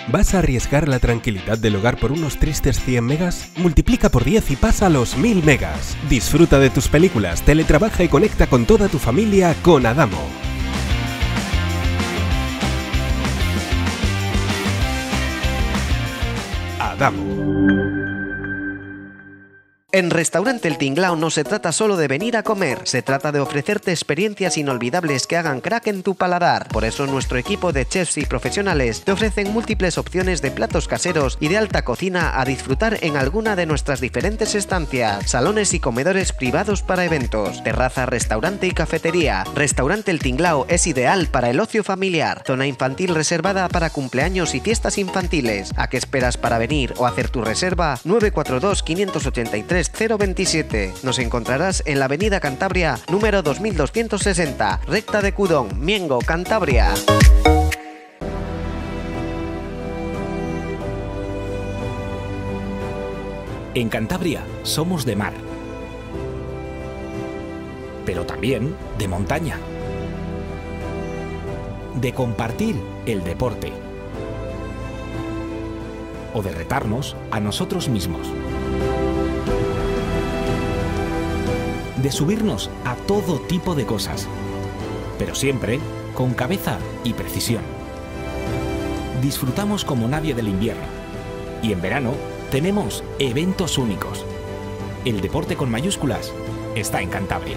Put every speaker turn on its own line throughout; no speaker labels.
¿Vas a arriesgar la tranquilidad del hogar por unos tristes 100 megas? Multiplica por 10 y pasa a los 1000 megas. Disfruta de tus películas, teletrabaja y conecta con toda tu familia con Adamo. Adamo.
En Restaurante El Tinglao no se trata solo de venir a comer, se trata de ofrecerte experiencias inolvidables que hagan crack en tu paladar. Por eso nuestro equipo de chefs y profesionales te ofrecen múltiples opciones de platos caseros y de alta cocina a disfrutar en alguna de nuestras diferentes estancias, salones y comedores privados para eventos, terraza, restaurante y cafetería. Restaurante El Tinglao es ideal para el ocio familiar, zona infantil reservada para cumpleaños y fiestas infantiles. ¿A qué esperas para venir o hacer tu reserva? 942 583 027. Nos encontrarás en la avenida Cantabria, número 2260, recta de Cudón, Miengo, Cantabria.
En Cantabria somos de mar, pero también de montaña, de compartir el deporte o de retarnos a nosotros mismos, de subirnos a todo tipo de cosas, pero siempre con cabeza y precisión. Disfrutamos como nadie del invierno y en verano tenemos eventos únicos. El deporte con mayúsculas está en Cantabria.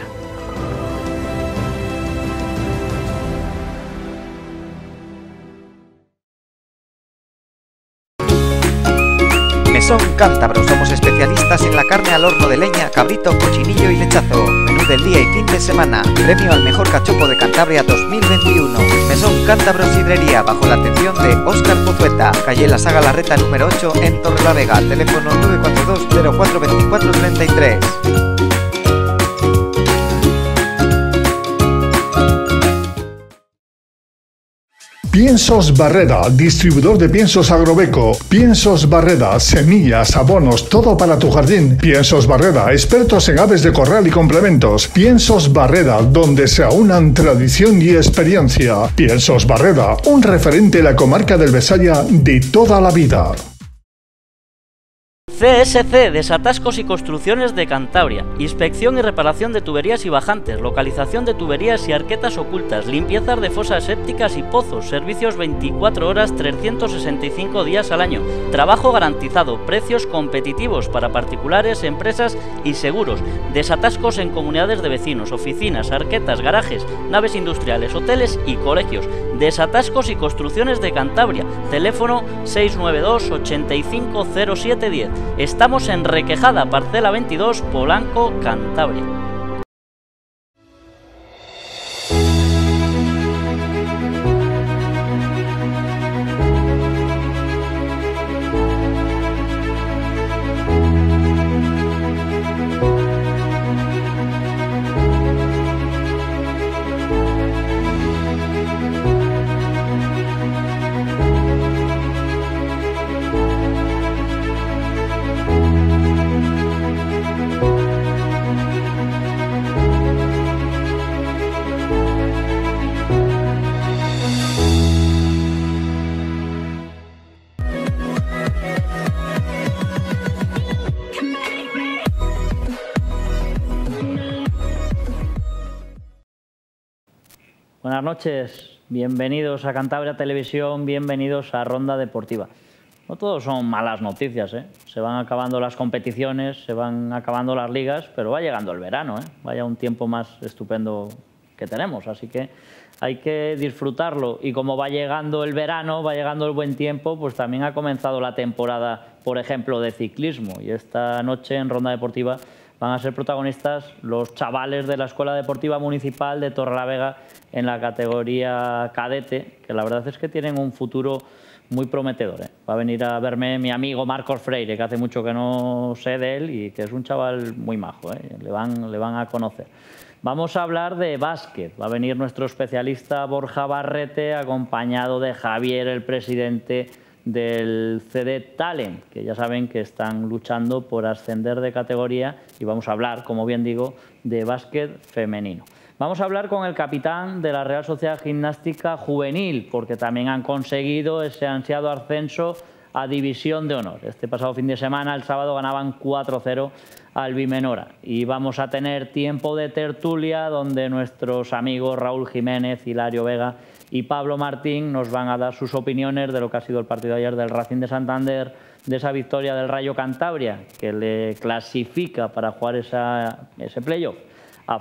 Mesón Cántabro, somos especialistas en la carne al horno de leña, cabrito, cochinillo y lechazo. Menú del día y fin de semana. Premio al mejor cachopo de Cantabria 2021. Mesón Cántabro Sidrería, bajo la atención de Óscar Pozueta. Calle La Saga Larreta número 8 en Torrelavega. Teléfono 942 04 24 33.
Piensos Barreda, distribuidor de piensos Agrobeco. Piensos Barreda, semillas, abonos, todo para tu jardín. Piensos Barreda, expertos en aves de corral y complementos. Piensos Barreda, donde se aunan tradición y experiencia. Piensos Barreda, un referente en la comarca del Besaya de toda la vida.
CSC, Desatascos y Construcciones de Cantabria. Inspección y reparación de tuberías y bajantes, localización de tuberías y arquetas ocultas, limpiezas de fosas sépticas y pozos, servicios 24 horas, 365 días al año, trabajo garantizado, precios competitivos para particulares, empresas y seguros, desatascos en comunidades de vecinos, oficinas, arquetas, garajes, naves industriales, hoteles y colegios. Desatascos y Construcciones de Cantabria, teléfono 692 85 0710. Estamos en Requejada, parcela 22, Polanco, Cantabria. Buenas noches, bienvenidos a Cantabria Televisión, bienvenidos a Ronda Deportiva. No todos son malas noticias, ¿eh? Se van acabando las competiciones, se van acabando las ligas, pero va llegando el verano, ¿eh? Vaya un tiempo más estupendo que tenemos, así que hay que disfrutarlo. Y como va llegando el verano, va llegando el buen tiempo, pues también ha comenzado la temporada, por ejemplo, de ciclismo. Y esta noche en Ronda Deportiva van a ser protagonistas los chavales de la Escuela Deportiva Municipal de Torrelavega en la categoría cadete, que la verdad es que tienen un futuro muy prometedor, ¿eh? Va a venir a verme mi amigo Marcos Freire, que hace mucho que no sé de él y que es un chaval muy majo, ¿eh? Le van a conocer. Vamos a hablar de básquet. Va a venir nuestro especialista Borja Barrete, acompañado de Javier, el presidente del CD Talent, que ya saben que están luchando por ascender de categoría, y vamos a hablar, como bien digo, de básquet femenino. Vamos a hablar con el capitán de la Real Sociedad Gimnástica Juvenil, porque también han conseguido ese ansiado ascenso a División de Honor. Este pasado fin de semana, el sábado, ganaban 4-0 al Bimenora. Y vamos a tener tiempo de tertulia donde nuestros amigos Raúl Jiménez, Hilario Vega y Pablo Martín nos van a dar sus opiniones de lo que ha sido el partido de ayer del Racing de Santander, de esa victoria del Rayo Cantabria, que le clasifica para jugar ese playoff a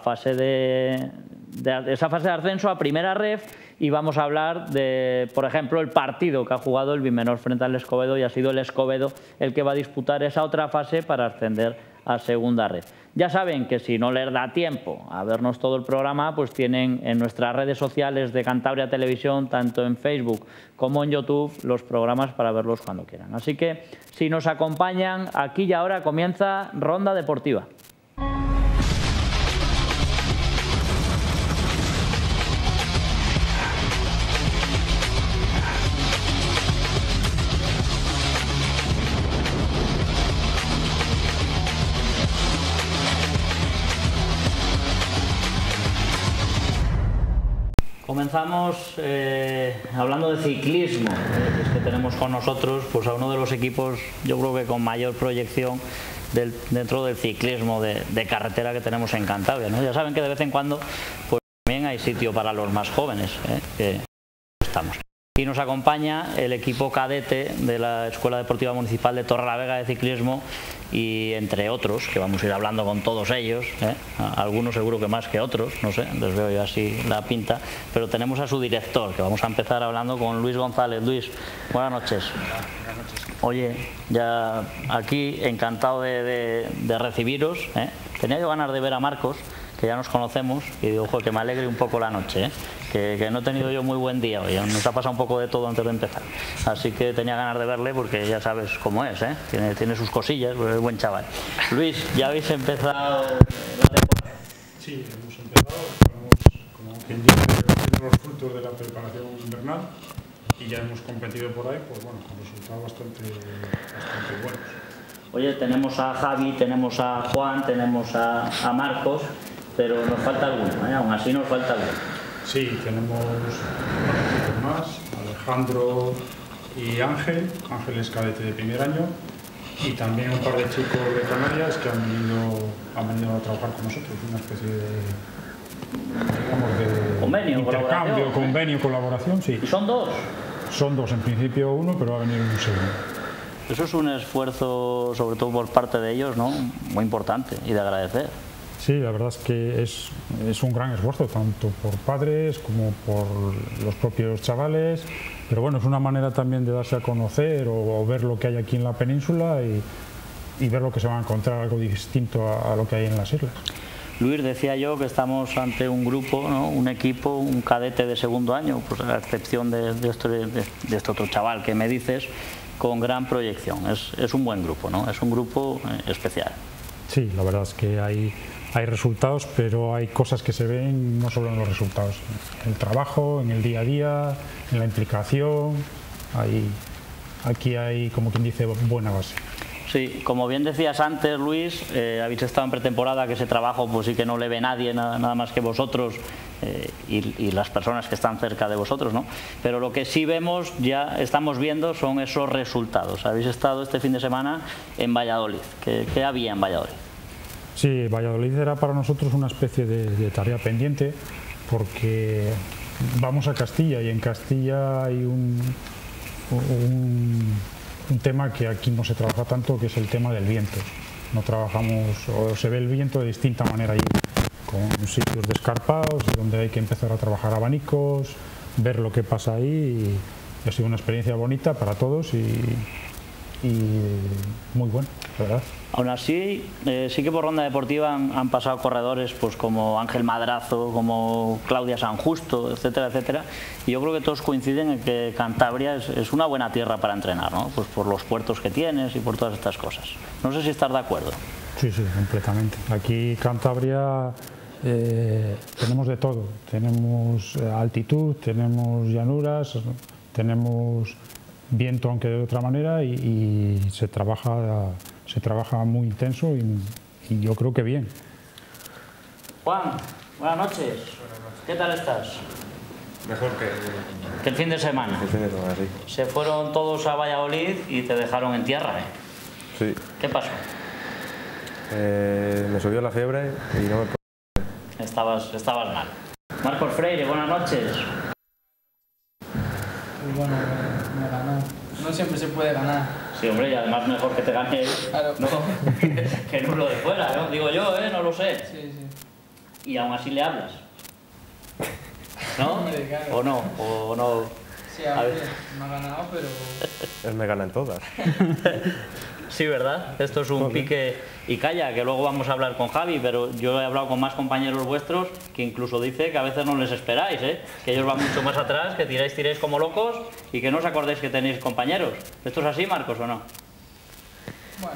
esa fase de ascenso a primera ref, y vamos a hablar de, por ejemplo, el partido que ha jugado el Bimenor frente al Escobedo, y ha sido el Escobedo el que va a disputar esa otra fase para ascender a segunda ref. Ya saben que si no les da tiempo a vernos todo el programa, pues tienen en nuestras redes sociales de Cantabria Televisión, tanto en Facebook como en YouTube, los programas para verlos cuando quieran. Así que si nos acompañan, aquí y ahora comienza Ronda Deportiva. Comenzamos hablando de ciclismo. Es que tenemos con nosotros pues, a uno de los equipos, yo creo que con mayor proyección dentro del ciclismo de carretera que tenemos en Cantabria, ¿no? Ya saben que de vez en cuando pues, también hay sitio para los más jóvenes, que estamos. Y nos acompaña el equipo cadete de la Escuela Deportiva Municipal de Torrelavega de Ciclismo, y entre otros, que vamos a ir hablando con todos ellos, algunos seguro que más que otros, no sé, les veo yo así la pinta, pero tenemos a su director, que vamos a empezar hablando con Luis González. Luis, buenas noches.
Buenas noches.
Oye, ya aquí encantado de recibiros, Tenía yo ganas de ver a Marcos, que ya nos conocemos, y digo, ojo, que me alegre un poco la noche, que no he tenido yo muy buen día hoy, nos ha pasado un poco de todo antes de empezar, así que tenía ganas de verle porque ya sabes cómo es, tiene sus cosillas, pues es buen chaval. Luis, ¿ya habéis empezado la temporada?
Sí, hemos empezado, estamos, como quien dice, recogiendo los frutos de la preparación invernal y ya hemos competido por ahí, pues bueno, con resultados bastante buenos.
Oye, tenemos a Javi, tenemos a Juan, tenemos a Marcos, pero nos falta alguno, aún así nos falta alguno.
Sí, tenemos más, Alejandro y Ángel. Ángel es cadete de primer año, y también un par de chicos de Canarias que han venido a trabajar con nosotros, una especie de
convenio,
intercambio, convenio, colaboración, sí.
¿Y son dos?
Son dos, en principio uno, pero va a venir un segundo.
Eso es un esfuerzo, sobre todo por parte de ellos, ¿no? Muy importante y de agradecer.
Sí, la verdad es que es un gran esfuerzo, tanto por padres como por los propios chavales, pero bueno, es una manera también de darse a conocer o ver lo que hay aquí en la península y ver lo que se va a encontrar, algo distinto a lo que hay en las islas.
Luis, decía yo que estamos ante un grupo, ¿no? Un equipo, un cadete de segundo año, pues a excepción de este otro chaval que me dices, con gran proyección. Es un buen grupo, ¿no? Es un grupo especial. Sí,
la verdad es que hay resultados, pero hay cosas que se ven no solo en los resultados, en el trabajo, en el día a día, en la implicación. Aquí hay, como quien dice, buena base.
Sí, como bien decías antes, Luis, habéis estado en pretemporada, que ese trabajo pues sí que no le ve nadie, nada más que vosotros y las personas que están cerca de vosotros, ¿no? Pero lo que sí vemos, ya estamos viendo, son esos resultados. Habéis estado este fin de semana en Valladolid. ¿Qué había en Valladolid?
Sí, Valladolid era para nosotros una especie de tarea pendiente, porque vamos a Castilla y en Castilla hay un tema que aquí no se trabaja tanto, que es el tema del viento. No trabajamos, o se ve el viento de distinta manera allí, con sitios descarpados donde hay que empezar a trabajar abanicos, ver lo que pasa ahí, y ha sido una experiencia bonita para todos y muy buena, la verdad.
Aún así, sí que por Ronda Deportiva han pasado corredores pues como Ángel Madrazo, como Claudia San Justo, etcétera, etcétera. Y yo creo que todos coinciden en que Cantabria es una buena tierra para entrenar, ¿no? Pues por los puertos que tienes y por todas estas cosas. No sé si estás de acuerdo.
Sí, sí, completamente. Aquí Cantabria tenemos de todo. Tenemos altitud, tenemos llanuras, tenemos viento, aunque de otra manera, y se trabaja muy intenso y yo creo que bien.
Juan, Buenas noches. ¿Qué tal estás?
Mejor
Que el fin de semana.
el fin de semana, sí.
Se fueron todos a Valladolid y te dejaron en tierra, ¿eh?
Sí.
¿Qué pasó?
Me subió la fiebre y no me puedo...
Estabas mal. Marcos Freire, buenas noches.
Y bueno, me ganó. No siempre se puede ganar.
Sí, hombre, y además mejor que te gane él,
Claro.
¿no? que en uno de fuera, ¿no? Digo yo, no lo sé.
Sí, sí.
Y aún así le hablas. ¿No?
Hombre, claro.
¿O no? ¿O no?
Sí,
A
a
ver.
ver, me ha ganado, pero...
Él me gana en todas.
Sí, ¿verdad? Esto es un pique y calla, que luego vamos a hablar con Javi, pero yo he hablado con más compañeros vuestros que incluso dice que a veces no les esperáis, que ellos van mucho más atrás, que tiráis como locos y que no os acordéis que tenéis compañeros. ¿Esto es así, Marcos, o no?
Bueno...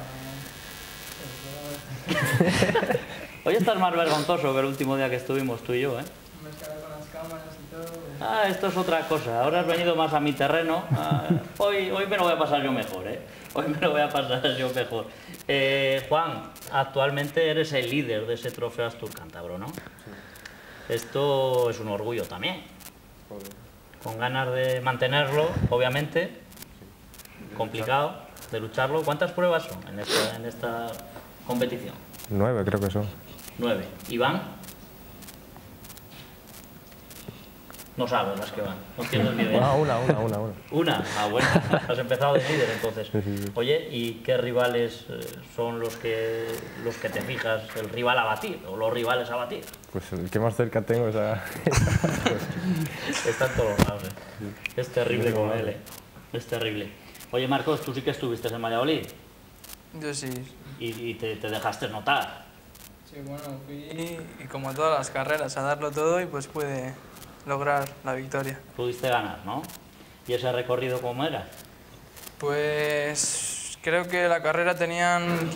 Hoy estás más vergonzoso que el último día que estuvimos tú y yo,
Me escala con las cámaras y todo...
Ah, esto es otra cosa. Ahora has venido más a mi terreno. Hoy me lo voy a pasar yo mejor, Hoy me lo voy a pasar yo mejor. Juan, actualmente eres el líder de ese trofeo Astur Cántabro, ¿no? Sí. Esto es un orgullo también.
Joder.
Con ganas de mantenerlo, obviamente. Sí. Complicado de lucharlo. ¿Cuántas pruebas son en esta competición?
9 creo que son.
9. ¿Iván? No sabes las que van, no tienes ni idea.
Una.
¿Una? Ah, bueno, has empezado de líder entonces.
Sí.
Oye, ¿y qué rivales son los que te fijas, el rival a batir o los rivales a batir?
Pues el que más cerca tengo es a...
Está en todos lados, Es terrible con él, Es terrible. Oye, Marcos, tú sí que estuviste en Valladolid.
Yo sí.
Y te dejaste notar.
Sí, bueno, fui y como todas las carreras a darlo todo y pues pude lograr la victoria.
Pudiste ganar, ¿no? ¿Y ese recorrido cómo era?
Pues creo que la carrera tenían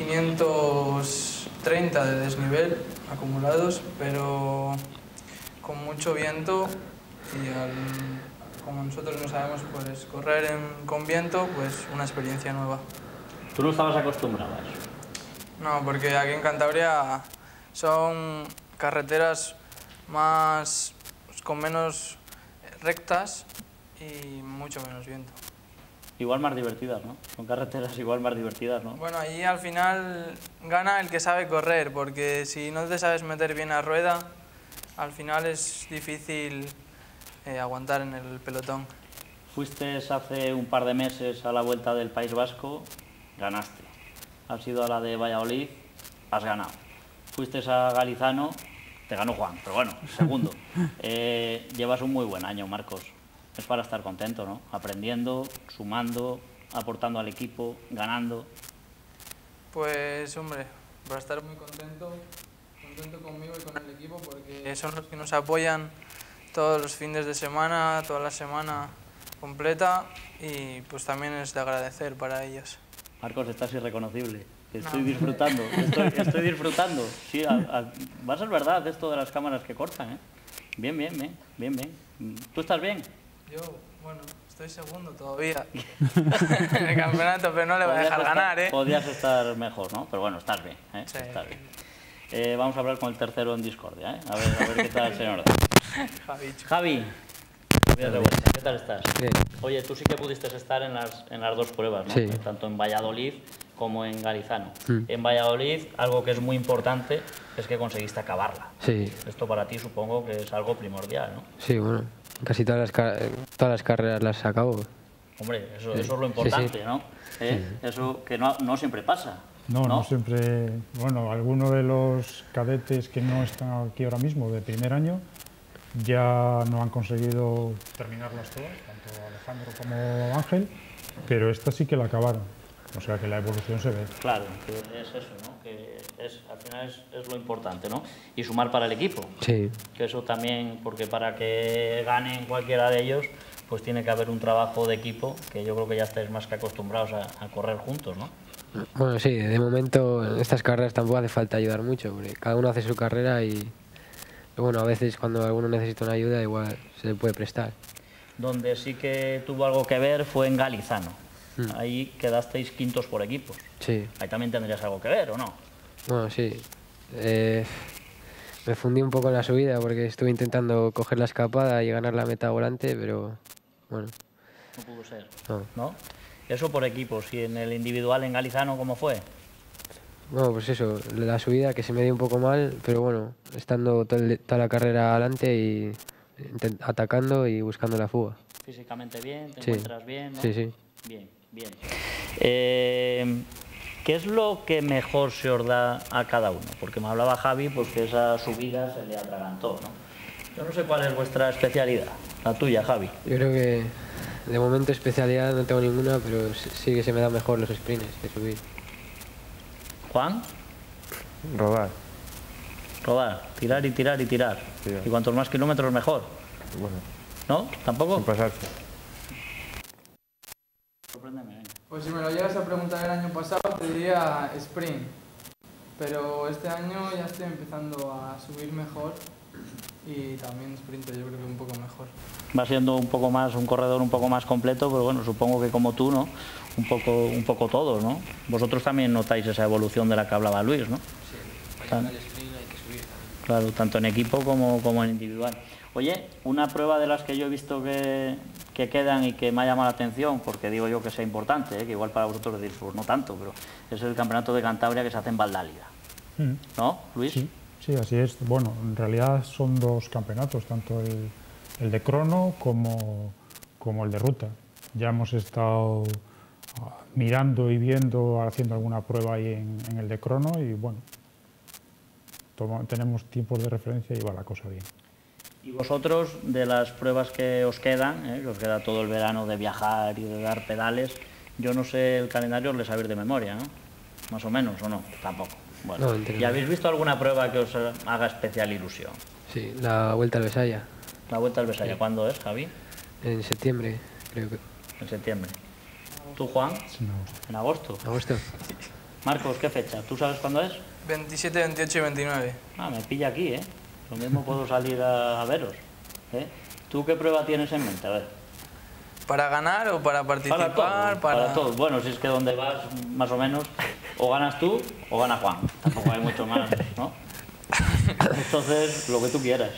530 de desnivel acumulados, pero con mucho viento y como nosotros no sabemos pues, correr con viento, pues una experiencia nueva.
¿Tú no estabas acostumbrado a eso?
No, porque aquí en Cantabria son carreteras más con menos rectas y mucho menos viento.
Igual más divertidas, ¿no? Son carreteras igual más divertidas, ¿no?
Bueno, allí al final gana el que sabe correr, porque si no te sabes meter bien a rueda, al final es difícil aguantar en el pelotón.
Fuiste hace un par de meses a la Vuelta del País Vasco, ganaste. Has ido a la de Valladolid, has ganado. Fuiste a Galizano, te ganó Juan, pero bueno, segundo. Llevas un muy buen año, Marcos. Es para estar contento, ¿no? Aprendiendo, sumando, aportando al equipo, ganando.
Pues, hombre, para estar muy contento conmigo y con el equipo, porque son los que nos apoyan todos los fines de semana, toda la semana completa, y pues también es de agradecer para ellos.
Marcos, estás irreconocible. Estoy disfrutando, estoy disfrutando. Sí, va a ser verdad esto de las cámaras que cortan, Bien. ¿Tú estás bien?
Yo, bueno, estoy segundo todavía en el campeonato, pero no le voy a dejar ganar,
Podrías estar mejor, ¿no? Pero bueno, estás bien,
Sí.
Estás bien. Vamos a hablar con el tercero en discordia, A ver qué tal el señor. Javi, ¿qué tal estás?
Bien.
Oye, tú sí que pudiste estar en las dos pruebas, ¿no?
Sí.
Tanto en Valladolid como en Galizano. En Valladolid, algo que es muy importante es que conseguiste acabarla.
Sí.
Esto para ti supongo que es algo primordial, ¿no?
Sí, bueno, casi todas las carreras las acabo.
Hombre, eso es lo importante,
sí.
¿no? Eso que no siempre pasa.
No siempre. Bueno, algunos de los cadetes que no están aquí ahora mismo de primer año ya no han conseguido terminarlas todas, tanto Alejandro como Ángel, pero esta sí que la acabaron. O sea que la evolución se ve.
Claro, que es eso, ¿no? Que al final es lo importante, ¿no? Y sumar para el equipo.
Sí.
Que eso también, porque para que ganen cualquiera de ellos, pues tiene que haber un trabajo de equipo, que yo creo que ya estáis más que acostumbrados a correr juntos, ¿no?
Bueno, sí, de momento en estas carreras tampoco hace falta ayudar mucho, porque cada uno hace su carrera y bueno, a veces cuando alguno necesita una ayuda igual se le puede prestar.
Donde sí que tuvo algo que ver fue en Galizano. Ahí quedasteis quintos por equipos.
Sí.
Ahí también tendrías algo que ver, ¿o no?
Bueno, sí. Me fundí un poco en la subida porque estuve intentando coger la escapada y ganar la meta volante, pero bueno.
No pudo ser.
No.
Eso por equipos. ¿Y en el individual en Galizano cómo fue?
Bueno, pues eso, la subida que se me dio un poco mal, pero bueno, estando toda la carrera adelante y atacando y buscando la fuga.
Físicamente bien, te encuentras bien, ¿no?
Sí, sí.
Bien, bien. ¿Qué es lo que mejor se os da a cada uno? Porque me hablaba Javi, pues que esa subida se le atragantó, ¿no? Yo no sé cuál es vuestra especialidad, la tuya, Javi.
Yo creo que de momento especialidad no tengo ninguna, pero sí que se me da mejor los sprints que subir.
¿Juan?
Rodar.
Rodar, tirar y tirar y tirar.
Sí.
Y cuantos más kilómetros mejor.
Bueno.
¿No? ¿Tampoco?
Sin pasarse.
Sorpréndeme, venga.
Pues si me lo llegas a preguntar el año pasado te diría sprint, pero este año ya estoy empezando a subir mejor y también sprint yo creo que un poco mejor.
Va siendo un poco más, un corredor un poco más completo, pero bueno, supongo que como tú, ¿no? Un poco todos, ¿no? Vosotros también notáis esa evolución de la que hablaba Luis, ¿no?
Sí, para llegar al sprint hay que subir también.
Claro, tanto en equipo como en individual. Oye, una prueba de las que yo he visto que quedan y que me ha llamado la atención, porque digo yo que sea importante, que igual para vosotros decís, pues no tanto, pero es el Campeonato de Cantabria que se hace en Valdáliga. ¿No, Luis?
Sí, así es. Bueno, en realidad son dos campeonatos, tanto el de crono como el de ruta. Ya hemos estado mirando y viendo, haciendo alguna prueba ahí en el de crono y bueno, tenemos tiempos de referencia y va la cosa bien.
Y vosotros, de las pruebas que os quedan, que os queda todo el verano de viajar y de dar pedales, yo no sé el calendario, os le sabéis de memoria, ¿no? Más o menos, ¿o no? Tampoco. Bueno,
No,
¿y habéis visto alguna prueba que os haga especial ilusión?
Sí, la Vuelta al Besaya.
La Vuelta al Besaya, ¿cuándo es, Javi?
En septiembre, creo que.
En septiembre. ¿Tú, Juan? En agosto.
¿Agosto?
Marcos, ¿qué fecha? ¿Tú sabes cuándo es?
27, 28 y 29.
Ah, me pilla aquí, ¿eh? Lo mismo puedo salir a veros. ¿Tú qué prueba tienes en mente? A ver.
¿Para ganar o para participar?
Para todos. Bueno, si es que donde vas, más o menos, o ganas tú o gana Juan. Tampoco hay mucho más, ¿no? Entonces, lo que tú quieras.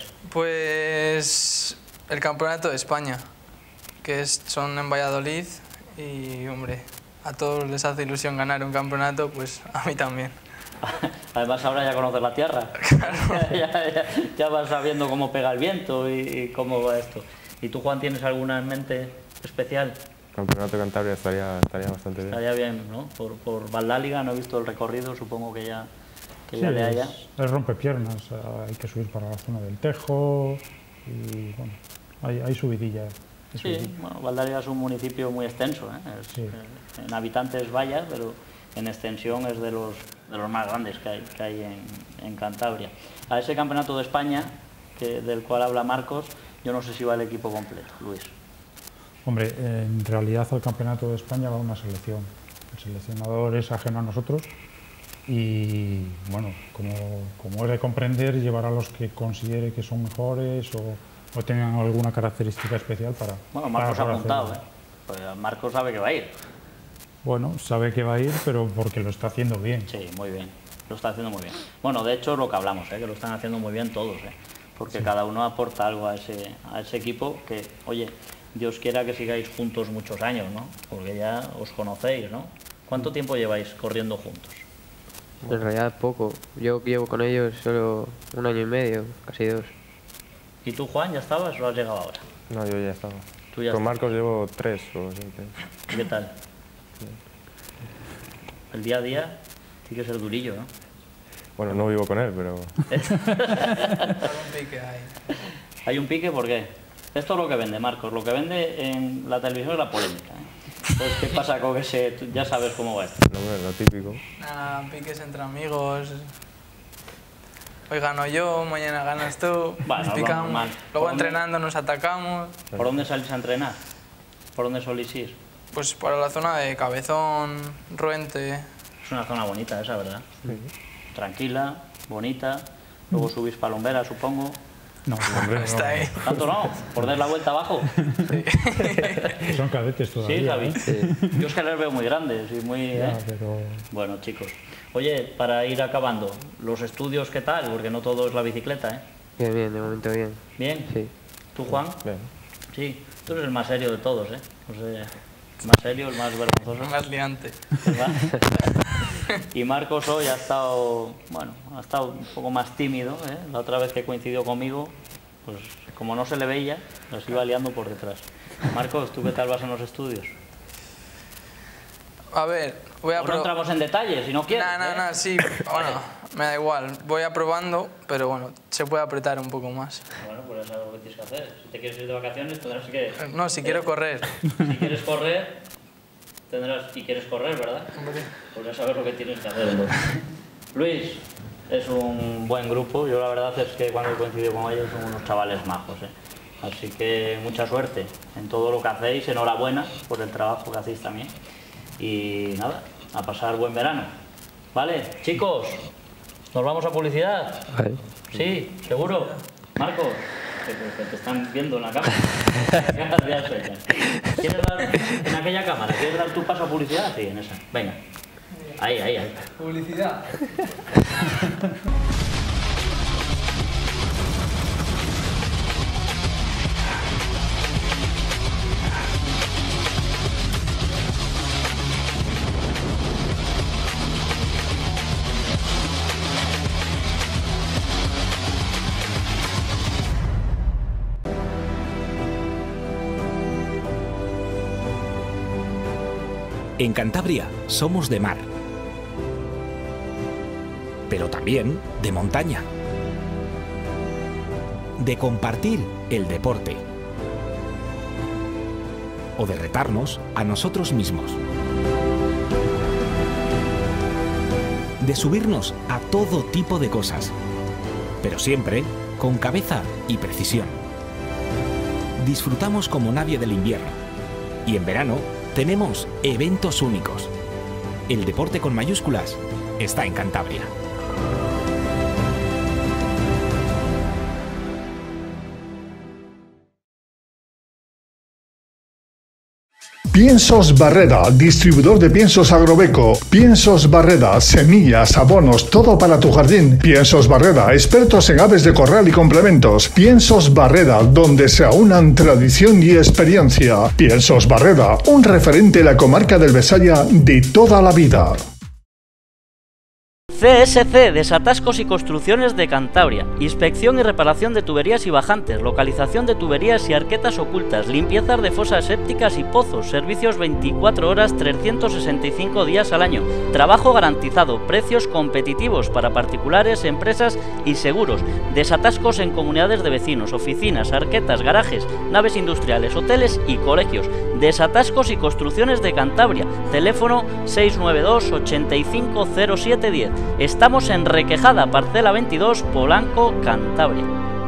Pues el Campeonato de España, que son en Valladolid y, hombre, a todos les hace ilusión ganar un campeonato, pues a mí también.
Además ahora ya conoces la tierra. Claro. ya vas sabiendo cómo pega el viento y cómo va esto. ¿Y tú, Juan, tienes alguna en mente especial?
Campeonato de Cantabria estaría bastante bien.
Estaría bien, ¿no? Por Valdáliga no he visto el recorrido, supongo que ya
Sí,
le haya.
Es rompepiernas, hay que subir para la zona del Tejo y bueno, hay subidilla.
Sí, bueno, Valdáliga es un municipio muy extenso, ¿eh? En habitantes vaya, pero en extensión es de los más grandes que hay en Cantabria. A ese campeonato de España, del cual habla Marcos, yo no sé si va el equipo completo, Luis.
Hombre, en realidad al campeonato de España va una selección. El seleccionador es ajeno a nosotros y, bueno, como es de comprender, llevará a los que considere que son mejores o tengan alguna característica especial para...
Bueno, Marcos ha apuntado, pues Marcos sabe que va a ir.
Bueno, sabe que va a ir, pero porque lo está haciendo bien.
Sí, muy bien, lo está haciendo muy bien. Bueno, de hecho, lo que hablamos, que lo están haciendo muy bien todos, porque cada uno aporta algo a ese equipo que, oye, Dios quiera que sigáis juntos muchos años, ¿no? Porque ya os conocéis, ¿no? ¿Cuánto tiempo lleváis corriendo juntos?
En realidad poco. Yo llevo con ellos solo 1 año y medio, casi 2.
¿Y tú, Juan, ya estabas o has llegado ahora?
No, yo ya estaba.
¿Tú ya
Con
estás?
Marcos llevo 3 o 5.
¿Y qué tal? El día a día tiene que ser durillo, ¿no?
Bueno, no vivo con él, pero...
Hay un pique, ¿por qué? Esto es lo que vende, Marcos. Lo que vende en la televisión es la polémica. Entonces, ¿qué pasa con ese...? Ya sabes cómo va esto.
No, bueno, lo típico.
Piques entre amigos. Hoy gano yo, mañana ganas tú.
Bueno,
nos picamos.
normal.
Luego entrenando nos atacamos.
¿Por dónde salís a entrenar? ¿Por dónde solís ir?
Pues para la zona de Cabezón, Ruente.
Es una zona bonita esa, ¿verdad? Tranquila, bonita. Luego subís Palombera, supongo.
No, hombre,
Está ahí.
¿Tanto no? ¿Por dar la vuelta abajo?
son cadetes todavía.
Sí, Javi.
Sí.
Yo es que les veo muy grandes y muy...
Ya, pero
Bueno, chicos. Oye, para ir acabando, ¿los estudios qué tal? Porque no todo es la bicicleta, ¿eh?
Bien, bien, de momento bien.
¿Bien?
Sí.
¿Tú, Juan?
Bien.
Sí. Tú eres el más serio de todos, ¿eh? No sé, el más serio, el más vergonzoso.
Más liante.
¿Verdad? Y Marcos hoy ha estado, bueno, ha estado un poco más tímido, ¿eh? La otra vez que coincidió conmigo, pues como no se le veía, nos iba liando por detrás. Marcos, ¿tú qué tal vas en los estudios?
A ver, voy a
Ahora
probar.
entramos en detalles, si no quieres.
No, sí. Bueno, me da igual. Voy aprobando, pero bueno, se puede apretar un poco más.
Bueno, pues es algo que tienes que hacer. Si te quieres ir de vacaciones, tendrás que...
No, si quiero correr.
Si quieres correr, tendrás... Y quieres correr, ¿verdad? Pues ya sabes lo que tienes que hacer, entonces. Luis, es un buen grupo. Yo la verdad es que cuando he coincidido con ellos son unos chavales majos, ¿eh? Así que mucha suerte en todo lo que hacéis. Enhorabuena por el trabajo que hacéis también. Y nada, a pasar buen verano. ¿Vale? Chicos, ¿nos vamos a publicidad?
Vale.
Sí, seguro. Marcos, que te están viendo en la cámara. Ya sueltas. ¿Quieres dar en aquella cámara? ¿Quieres dar tu paso a publicidad? Sí, en esa. Venga. Ahí.
Publicidad.
En Cantabria somos de mar, pero también de montaña, de compartir el deporte o de retarnos a nosotros mismos, de subirnos a todo tipo de cosas, pero siempre con cabeza y precisión. Disfrutamos como nadie del invierno y en verano tenemos eventos únicos. El deporte con mayúsculas está en Cantabria.
Piensos Barreda, distribuidor de piensos Agrobeco. Piensos Barreda, semillas, abonos, todo para tu jardín. Piensos Barreda, expertos en aves de corral y complementos. Piensos Barreda, donde se aunan tradición y experiencia. Piensos Barreda, un referente en la comarca del Besaya de toda la vida.
CSC, Desatascos y Construcciones de Cantabria. Inspección y reparación de tuberías y bajantes, localización de tuberías y arquetas ocultas, limpiezas de fosas sépticas y pozos, servicios 24 horas, 365 días al año, trabajo garantizado, precios competitivos para particulares, empresas y seguros, desatascos en comunidades de vecinos, oficinas, arquetas, garajes, naves industriales, hoteles y colegios. Desatascos y Construcciones de Cantabria, teléfono 692 85 0710. Estamos en Requejada, parcela 22, Polanco, Cantabria.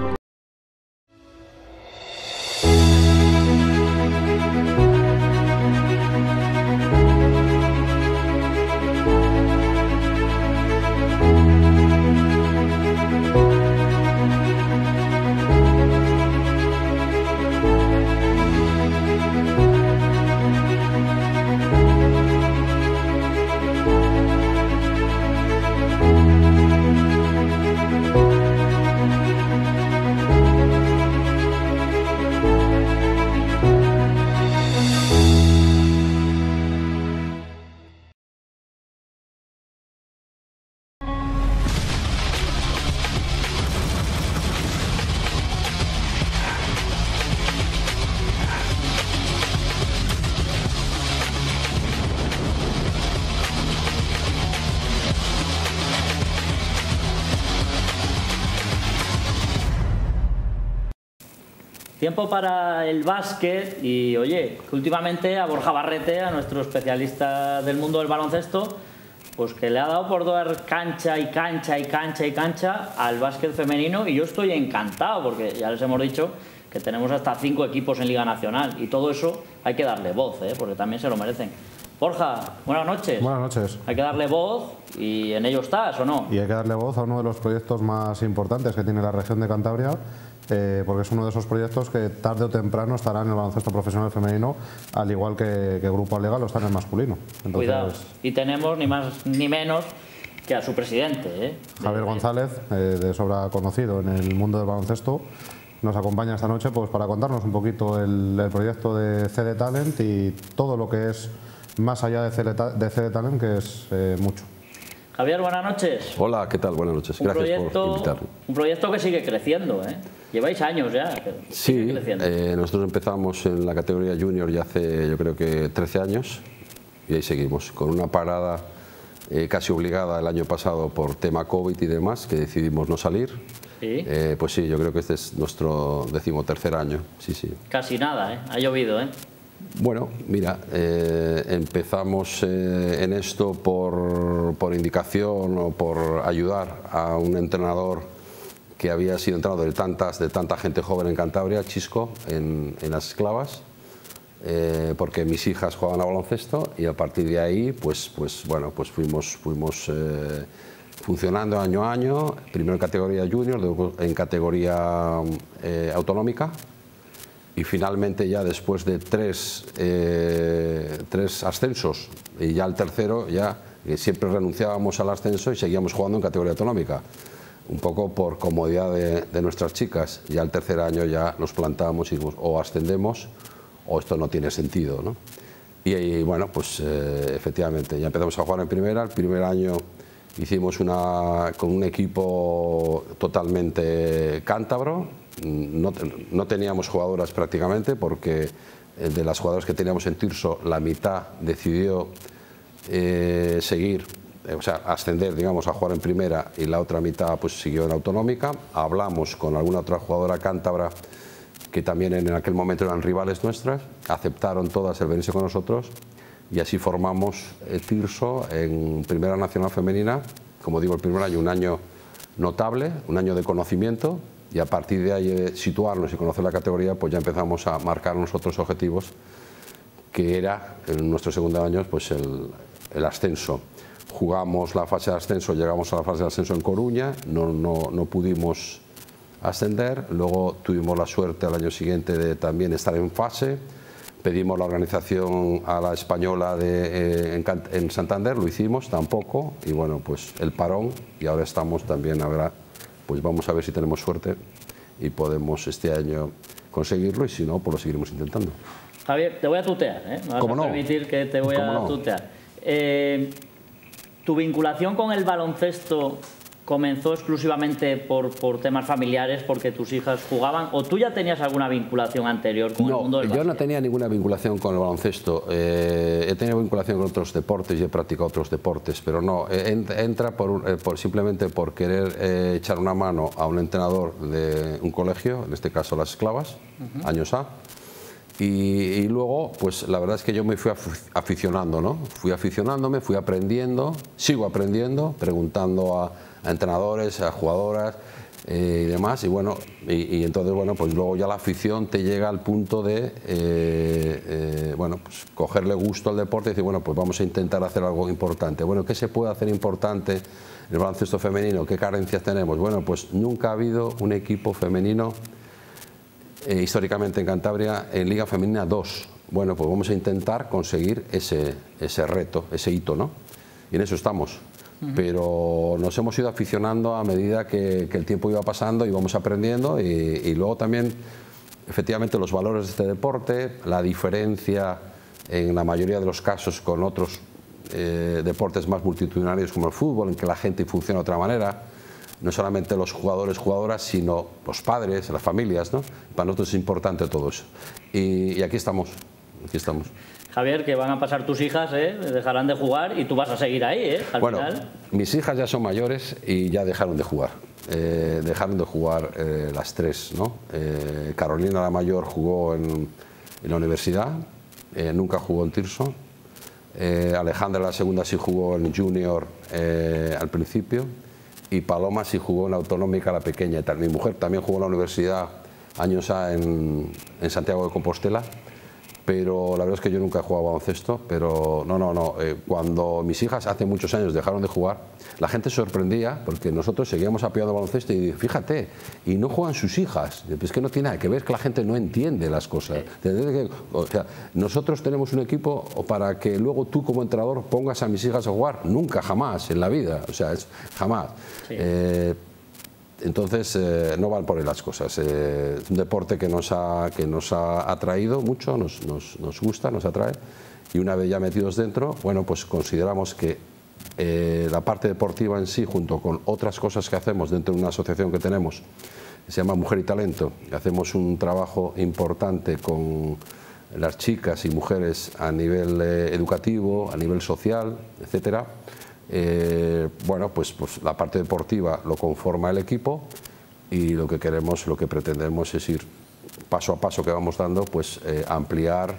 Tiempo para el básquet y, oye, que últimamente a Borja Barrete, a nuestro especialista del mundo del baloncesto, pues que le ha dado por dar cancha y cancha y cancha y cancha al básquet femenino y yo estoy encantado porque ya les hemos dicho que tenemos hasta 5 equipos en Liga Nacional y todo eso hay que darle voz, porque también se lo merecen. Borja, buenas noches.
Buenas noches.
Hay que darle voz y en ello estás, ¿o no?
Y hay que darle voz a uno de los proyectos más importantes que tiene la región de Cantabria, porque es uno de esos proyectos que tarde o temprano estará en el baloncesto profesional femenino, al igual que Grupo Alega lo está en el masculino. Entonces,
cuidado. Y tenemos ni más ni menos que a su presidente,
Javier González, de sobra conocido en el mundo del baloncesto, nos acompaña esta noche pues, para contarnos un poquito el proyecto de CD Talent y todo lo que es más allá de CD Talent, que es mucho.
Javier, buenas noches.
Hola, ¿qué tal? Buenas noches. Gracias por invitarme.
Un proyecto que sigue creciendo, Lleváis años ya.
Sí, nosotros empezamos en la categoría junior ya hace, yo creo que 13 años, y ahí seguimos, con una parada casi obligada el año pasado por tema COVID y demás, que decidimos no salir.
¿Sí?
Pues sí, yo creo que este es nuestro 13º año. Sí, sí.
Casi nada, ha llovido,
Bueno, mira, empezamos en esto por indicación o por ayudar a un entrenador que había sido entrenador de tanta gente joven en Cantabria, Chisco, en las esclavas, porque mis hijas jugaban a baloncesto y a partir de ahí pues fuimos funcionando año a año, primero en categoría junior, luego en categoría autonómica. Y finalmente ya después de tres ascensos y ya el tercero, ya siempre renunciábamos al ascenso y seguíamos jugando en categoría autonómica. Un poco por comodidad de nuestras chicas. Ya el tercer año ya nos plantamos y dijimos, o ascendemos o esto no tiene sentido, ¿no? Y bueno, pues efectivamente ya empezamos a jugar en primera. El primer año hicimos con un equipo totalmente cántabro. No teníamos jugadoras prácticamente porque de las jugadoras que teníamos en Tirso la mitad decidió ascender, digamos, a jugar en primera y la otra mitad pues siguió en autonómica. Hablamos con alguna otra jugadora cántabra que también en aquel momento eran rivales nuestras, aceptaron todas el venirse con nosotros y así formamos Tirso en Primera Nacional Femenina. Como digo, el primer año un año notable, un año de conocimiento. Y a partir de ahí de situarnos y conocer la categoría, pues ya empezamos a marcar nosotros objetivos, que era en nuestro segundo año pues el ascenso. Jugamos la fase de ascenso, llegamos a la fase de ascenso en Coruña, no pudimos ascender, luego tuvimos la suerte al año siguiente de también estar en fase, pedimos la organización a la española en Santander, lo hicimos tampoco, y bueno, pues el parón, y ahora estamos también ahora. Pues vamos a ver si tenemos suerte y podemos este año conseguirlo y si no, pues lo seguiremos intentando.
Javier, te voy a tutear, me vas a permitir que te voy a tutear. ¿Tu vinculación con el baloncesto comenzó exclusivamente por temas familiares, porque tus hijas jugaban, o tú ya tenías alguna vinculación anterior con el mundo del básquet?
Yo no tenía ninguna vinculación con el baloncesto. He tenido vinculación con otros deportes y he practicado otros deportes, pero no, entra simplemente por querer echar una mano a un entrenador de un colegio, en este caso Las Esclavas, años A. Y luego, pues la verdad es que yo me fui aficionando, ¿no? Fui aficionándome, fui aprendiendo, sigo aprendiendo, preguntando a entrenadores, a jugadoras y demás, y bueno, y entonces, bueno, pues luego ya la afición te llega al punto de, bueno, pues cogerle gusto al deporte y decir, bueno, pues vamos a intentar hacer algo importante. Bueno, ¿qué se puede hacer importante en el baloncesto femenino? ¿Qué carencias tenemos? Bueno, pues nunca ha habido un equipo femenino históricamente en Cantabria en Liga Femenina 2. Bueno, pues vamos a intentar conseguir ese reto, ese hito, ¿no? Y en eso estamos. Pero nos hemos ido aficionando a medida que el tiempo iba pasando, íbamos aprendiendo y luego también, efectivamente, los valores de este deporte, la diferencia en la mayoría de los casos con otros deportes más multitudinarios como el fútbol, en que la gente funciona de otra manera. No solamente los jugadores, jugadoras, sino los padres, las familias, ¿no? Para nosotros es importante todo eso. Y aquí estamos, aquí estamos.
Javier, que van a pasar tus hijas, dejarán de jugar y tú vas a seguir ahí, al final.
Mis hijas ya son mayores y ya dejaron de jugar. Dejaron de jugar las tres, ¿no? Carolina, la mayor, jugó en la universidad, nunca jugó en Tirso. Alejandra, la segunda, sí jugó en junior al principio. Y Paloma sí jugó en la autonómica, la pequeña y tal. Mi mujer también jugó en la universidad años en Santiago de Compostela pero la verdad es que yo nunca he jugado a baloncesto, pero no. Cuando mis hijas hace muchos años dejaron de jugar, la gente se sorprendía porque nosotros seguíamos apoyando baloncesto y fíjate, y no juegan sus hijas. Es que no tiene nada que ver, que la gente no entiende las cosas. O sea, nosotros tenemos un equipo para que luego tú como entrenador pongas a mis hijas a jugar. Nunca, jamás en la vida, o sea, jamás. Sí. Entonces no van por ahí las cosas. Es un deporte que nos ha atraído mucho, nos gusta, nos atrae, y una vez ya metidos dentro, bueno, pues consideramos que la parte deportiva en sí, junto con otras cosas que hacemos dentro de una asociación que tenemos, se llama Mujer y Talento, hacemos un trabajo importante con las chicas y mujeres a nivel educativo, a nivel social, etcétera. Bueno, pues la parte deportiva lo conforma el equipo, y lo que queremos, lo que pretendemos es ir paso a paso que vamos dando, pues ampliar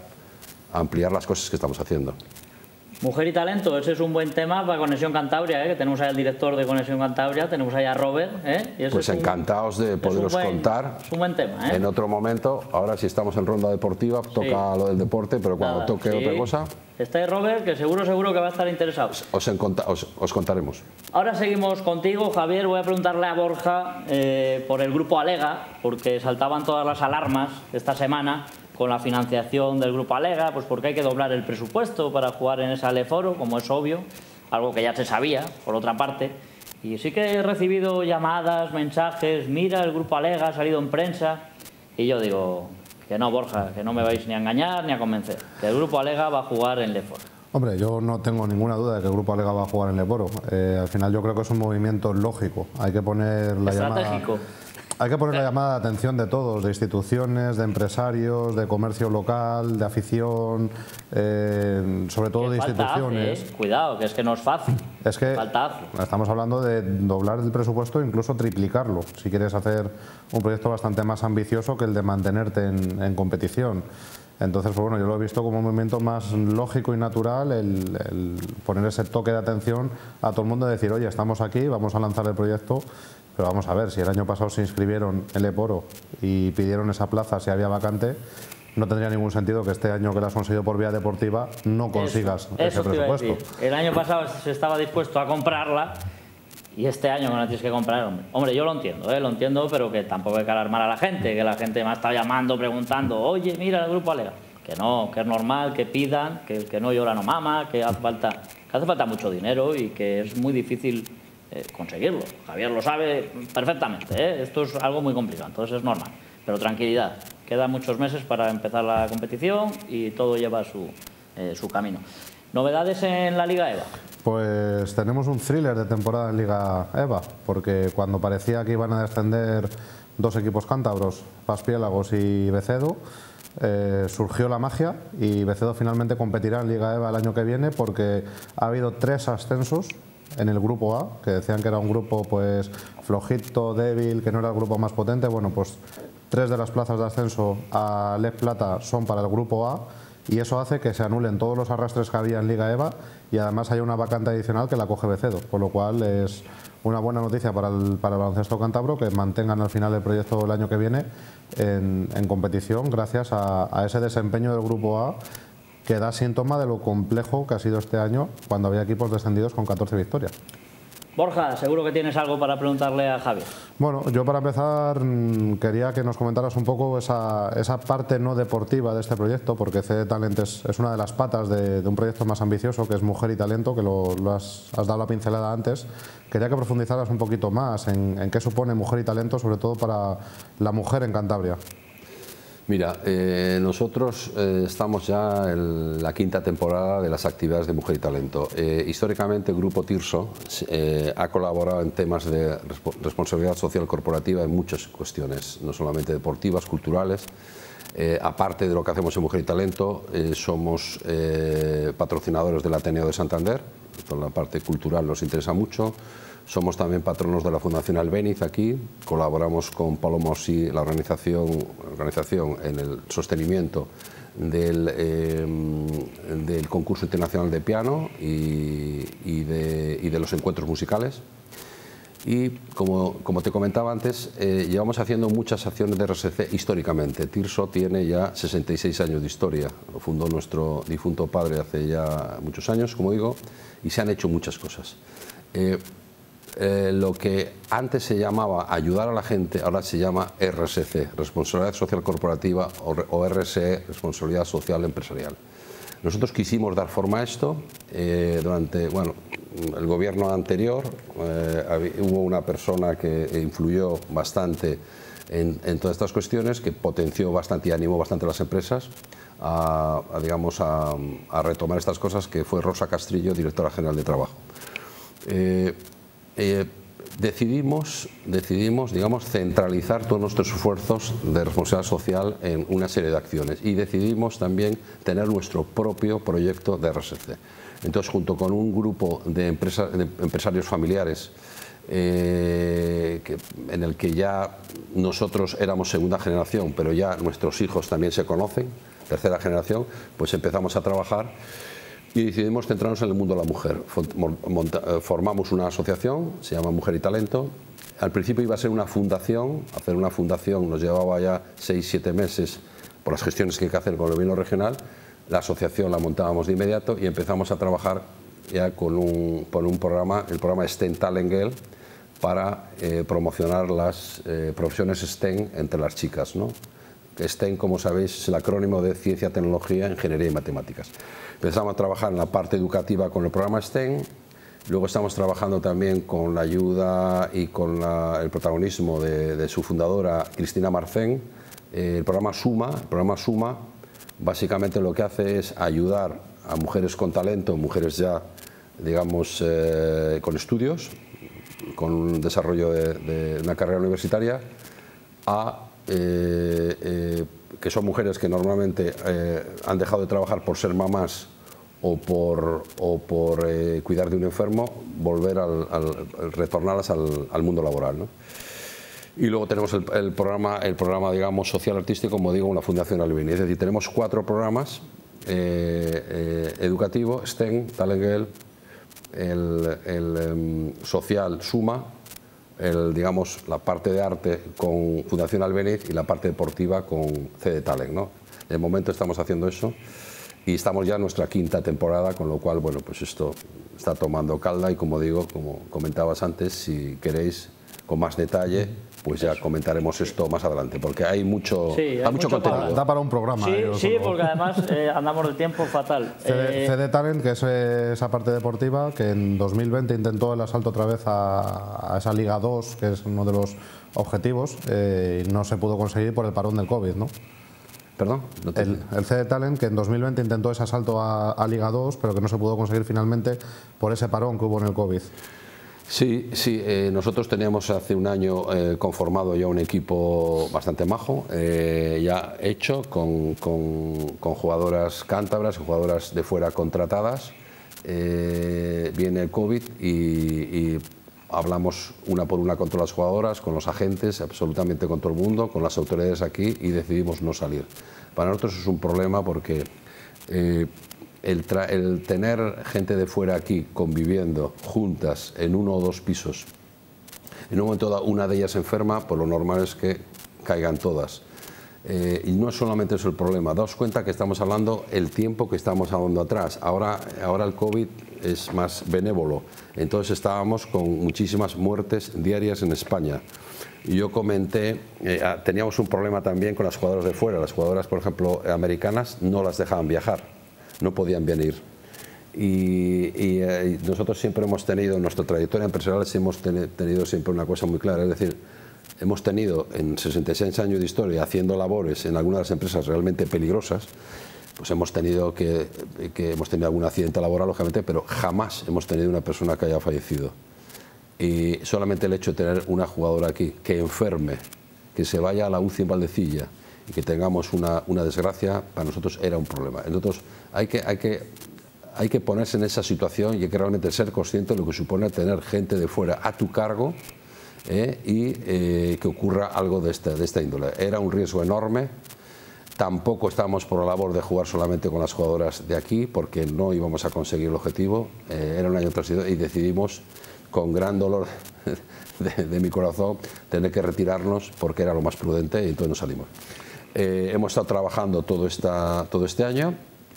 las cosas que estamos haciendo.
Mujer y Talento, ese es un buen tema para Conexión Cantabria, que tenemos ahí al director de Conexión Cantabria, tenemos ahí a Robert. Y
pues encantados de poderos contar.
Es un buen tema.
En otro momento, ahora si estamos en ronda deportiva, toca lo del deporte, pero cuando toque otra cosa...
Está ahí Robert, que seguro que va a estar interesado.
Os contaremos.
Ahora seguimos contigo, Javier. Voy a preguntarle a Borja por el grupo Alega, porque saltaban todas las alarmas esta semana con la financiación del Grupo Alega, pues porque hay que doblar el presupuesto para jugar en ese Aleforo, como es obvio, algo que ya se sabía, por otra parte. Y sí que he recibido llamadas, mensajes, mira, el Grupo Alega ha salido en prensa, y yo digo que no, Borja, que no me vais ni a engañar ni a convencer, que el Grupo Alega va a jugar en Leforo.
Hombre, yo no tengo ninguna duda de que el Grupo Alega va a jugar en Leforo. Al final yo creo que es un movimiento lógico, hay que poner la
estratégico.
Hay que poner la llamada de atención de todos, de instituciones, de empresarios, de comercio local, de afición, sobre todo de instituciones.
Cuidado, que es que no es fácil.
Es que estamos hablando de doblar el presupuesto e incluso triplicarlo, si quieres hacer un proyecto bastante más ambicioso que el de mantenerte en competición. Entonces, pues bueno, yo lo he visto como un movimiento más lógico y natural, el poner ese toque de atención a todo el mundo y decir, oye, estamos aquí, vamos a lanzar el proyecto. Pero vamos a ver, si el año pasado se inscribieron en Leforo y pidieron esa plaza si había vacante, no tendría ningún sentido que este año que la has conseguido por vía deportiva no consigas ese presupuesto.
El año pasado se estaba dispuesto a comprarla y este año no la tienes que comprar, hombre. Hombre, yo lo entiendo, pero que tampoco hay que alarmar a la gente, que la gente me ha estado llamando, preguntando, oye, mira el Grupo Alega. Que no, que es normal, que pidan, que el que no llora no mama, que hace falta mucho dinero y que es muy difícil conseguirlo. Javier lo sabe perfectamente, esto es algo muy complicado, entonces es normal. Pero tranquilidad, quedan muchos meses para empezar la competición y todo lleva su camino. ¿Novedades en la Liga EVA?
Pues tenemos un thriller de temporada en Liga EVA, porque cuando parecía que iban a descender dos equipos cántabros, Paspiélagos y Becedo, surgió la magia y Becedo finalmente competirá en Liga EVA el año que viene, porque ha habido 3 ascensos en el grupo A, que decían que era un grupo pues flojito, débil, que no era el grupo más potente. Bueno, pues 3 de las plazas de ascenso a Lef Plata son para el grupo A, y eso hace que se anulen todos los arrastres que había en Liga EVA y además hay una vacante adicional que la coge Becedo, con lo cual es una buena noticia para el baloncesto cántabro, que mantengan al final el proyecto el año que viene en competición gracias a ese desempeño del grupo A, que da síntoma de lo complejo que ha sido este año cuando había equipos descendidos con 14 victorias.
Borja, seguro que tienes algo para preguntarle a Javier.
Bueno, yo para empezar quería que nos comentaras un poco esa parte no deportiva de este proyecto, porque CD Talent es una de las patas de un proyecto más ambicioso, que es Mujer y Talento, que lo has dado la pincelada antes. Quería que profundizaras un poquito más en qué supone Mujer y Talento, sobre todo para la mujer en Cantabria.
Mira, nosotros estamos ya en la 5ª temporada de las actividades de Mujer y Talento. Históricamente el Grupo Tirso ha colaborado en temas de responsabilidad social corporativa en muchas cuestiones, no solamente deportivas, culturales. Aparte de lo que hacemos en Mujer y Talento, somos patrocinadores del Ateneo de Santander, toda la parte cultural nos interesa mucho. Somos también patronos de la Fundación Albéniz aquí, colaboramos con Paulo Mossi, la organización en el sostenimiento del concurso internacional de piano y de los encuentros musicales. Y como te comentaba antes, llevamos haciendo muchas acciones de RSC históricamente. Tirso tiene ya 66 años de historia, lo fundó nuestro difunto padre hace ya muchos años, como digo, y se han hecho muchas cosas. Lo que antes se llamaba ayudar a la gente, ahora se llama RSC, Responsabilidad Social Corporativa, o RSE, Responsabilidad Social Empresarial. Nosotros quisimos dar forma a esto durante el gobierno anterior. Hubo una persona que influyó bastante en todas estas cuestiones, que potenció bastante y animó bastante a las empresas a retomar estas cosas, que fue Rosa Castrillo, directora general de Trabajo. Decidimos, digamos, centralizar todos nuestros esfuerzos de responsabilidad social en una serie de acciones, y decidimos también tener nuestro propio proyecto de RSC. Entonces, junto con un grupo de empresarios familiares en el que ya nosotros éramos segunda generación, pero ya nuestros hijos también se conocen, tercera generación, pues empezamos a trabajar y decidimos centrarnos en el mundo de la mujer. Formamos una asociación, se llama Mujer y Talento. Al principio iba a ser una fundación. Hacer una fundación nos llevaba ya 6-7 meses por las gestiones que hay que hacer con el gobierno regional. La asociación la montábamos de inmediato y empezamos a trabajar ya con un programa, el programa STEM Talent Girl, para promocionar las profesiones STEM entre las chicas, ¿no? STEM, como sabéis, es el acrónimo de Ciencia, Tecnología, Ingeniería y Matemáticas. Empezamos a trabajar en la parte educativa con el programa STEM, luego estamos trabajando también con la ayuda y con el protagonismo de su fundadora, Cristina Marcén, el programa Suma. El programa Suma básicamente lo que hace es ayudar a mujeres con talento, mujeres ya, digamos, con estudios, con un desarrollo de una carrera universitaria, que son mujeres que normalmente han dejado de trabajar por ser mamás o por cuidar de un enfermo, retornarlas al mundo laboral, ¿no? Y luego tenemos el programa, digamos, social artístico, como digo, una fundación Albini. Es decir, tenemos 4 programas educativo, STEM, Talent Girl, el social Suma, digamos, la parte de arte con Fundación Albéniz y la parte deportiva con CD Talent, ¿no? De momento estamos haciendo eso y estamos ya en nuestra 5ª temporada, con lo cual, bueno, pues esto está tomando calda y, como digo, como comentabas antes, si queréis con más detalle, pues ya comentaremos esto más adelante, porque hay mucho contenido.
Da para un programa.
Sí, porque además andamos de tiempo fatal.
CD Talent, que es esa parte deportiva, que en 2020 intentó el asalto otra vez a esa Liga 2, que es uno de los objetivos, y no se pudo conseguir por el parón del COVID, ¿no?
¿Perdón?
El CD Talent, que en 2020 intentó ese asalto a Liga 2, pero que no se pudo conseguir finalmente por ese parón que hubo en el COVID.
Sí, nosotros teníamos hace un año conformado ya un equipo bastante majo, ya hecho, con jugadoras cántabras, jugadoras de fuera contratadas. Viene el COVID y hablamos una por una con todas las jugadoras, con los agentes, absolutamente con todo el mundo, con las autoridades aquí, y decidimos no salir. Para nosotros es un problema porque el tener gente de fuera aquí conviviendo juntas en 1 o 2 pisos, en un momento dado una de ellas enferma, pues lo normal es que caigan todas. Y no es solamente eso el problema, daos cuenta que estamos hablando el tiempo que estamos hablando atrás. Ahora el COVID es más benévolo, entonces estábamos con muchísimas muertes diarias en España. Y yo comenté, teníamos un problema también con las jugadoras de fuera. Las jugadoras, por ejemplo, americanas, no las dejaban viajar, no podían venir. Y nosotros siempre hemos tenido, en nuestra trayectoria empresarial, hemos tenido siempre una cosa muy clara, es decir, hemos tenido en 66 años de historia haciendo labores en algunas de las empresas realmente peligrosas, pues hemos tenido algún accidente laboral, lógicamente, pero jamás hemos tenido una persona que haya fallecido. Y solamente el hecho de tener una jugadora aquí que enferme, que se vaya a la UCI en Valdecilla y que tengamos una desgracia, para nosotros era un problema. Entonces hay que ponerse en esa situación y hay que realmente ser consciente de lo que supone tener gente de fuera a tu cargo, y que ocurra algo de esta índole. Era un riesgo enorme. Tampoco estábamos por la labor de jugar solamente con las jugadoras de aquí, porque no íbamos a conseguir el objetivo. Era un año transido y decidimos con gran dolor de mi corazón, tener que retirarnos porque era lo más prudente y entonces nos salimos. Hemos estado trabajando todo este año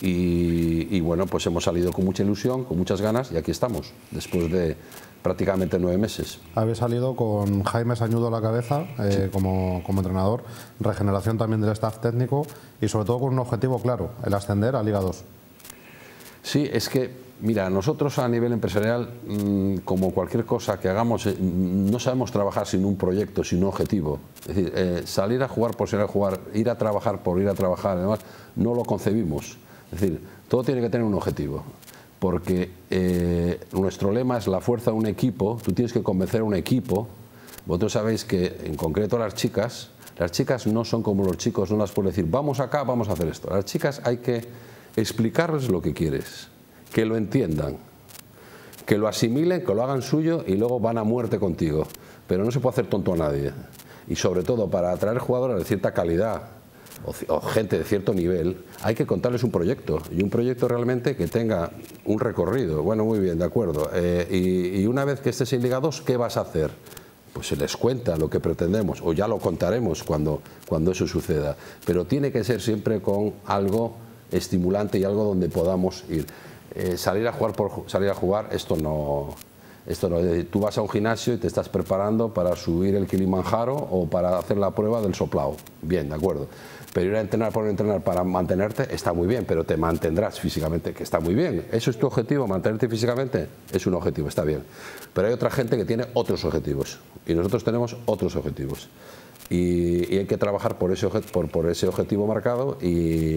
y bueno, pues hemos salido con mucha ilusión, con muchas ganas y aquí estamos, después de prácticamente 9 meses.
Habéis salido con Jaime Sañudo a la cabeza
Sí.
como entrenador, regeneración también del staff técnico y sobre todo con un objetivo claro, el ascender a Liga 2.
Sí, es que, mira, nosotros a nivel empresarial, como cualquier cosa que hagamos, no sabemos trabajar sin un proyecto, sin un objetivo. Es decir, salir a jugar por salir a jugar, ir a trabajar por ir a trabajar, además, no lo concebimos. Es decir, todo tiene que tener un objetivo, porque nuestro lema es la fuerza de un equipo, tú tienes que convencer a un equipo. Vosotros sabéis que, en concreto, las chicas no son como los chicos, no las puedes decir, vamos acá, vamos a hacer esto. A las chicas hay que explicarles lo que quieres, que lo entiendan, que lo asimilen, que lo hagan suyo y luego van a muerte contigo. Pero no se puede hacer tonto a nadie. Y sobre todo para atraer jugadores de cierta calidad o gente de cierto nivel, hay que contarles un proyecto. Y un proyecto realmente que tenga un recorrido. Bueno, muy bien, de acuerdo. Y una vez que estés en Liga 2, ¿qué vas a hacer? Pues se les cuenta lo que pretendemos, o ya lo contaremos cuando eso suceda. Pero tiene que ser siempre con algo estimulante y algo donde podamos ir. Salir a jugar por salir a jugar, esto no. Tú vas a un gimnasio y te estás preparando para subir el Kilimanjaro o para hacer la prueba del soplao. Bien, de acuerdo. Pero ir a entrenar por entrenar para mantenerte está muy bien, pero te mantendrás físicamente, que está muy bien. ¿Eso es tu objetivo, mantenerte físicamente? Es un objetivo, está bien. Pero hay otra gente que tiene otros objetivos y nosotros tenemos otros objetivos. Y hay que trabajar por ese objetivo marcado y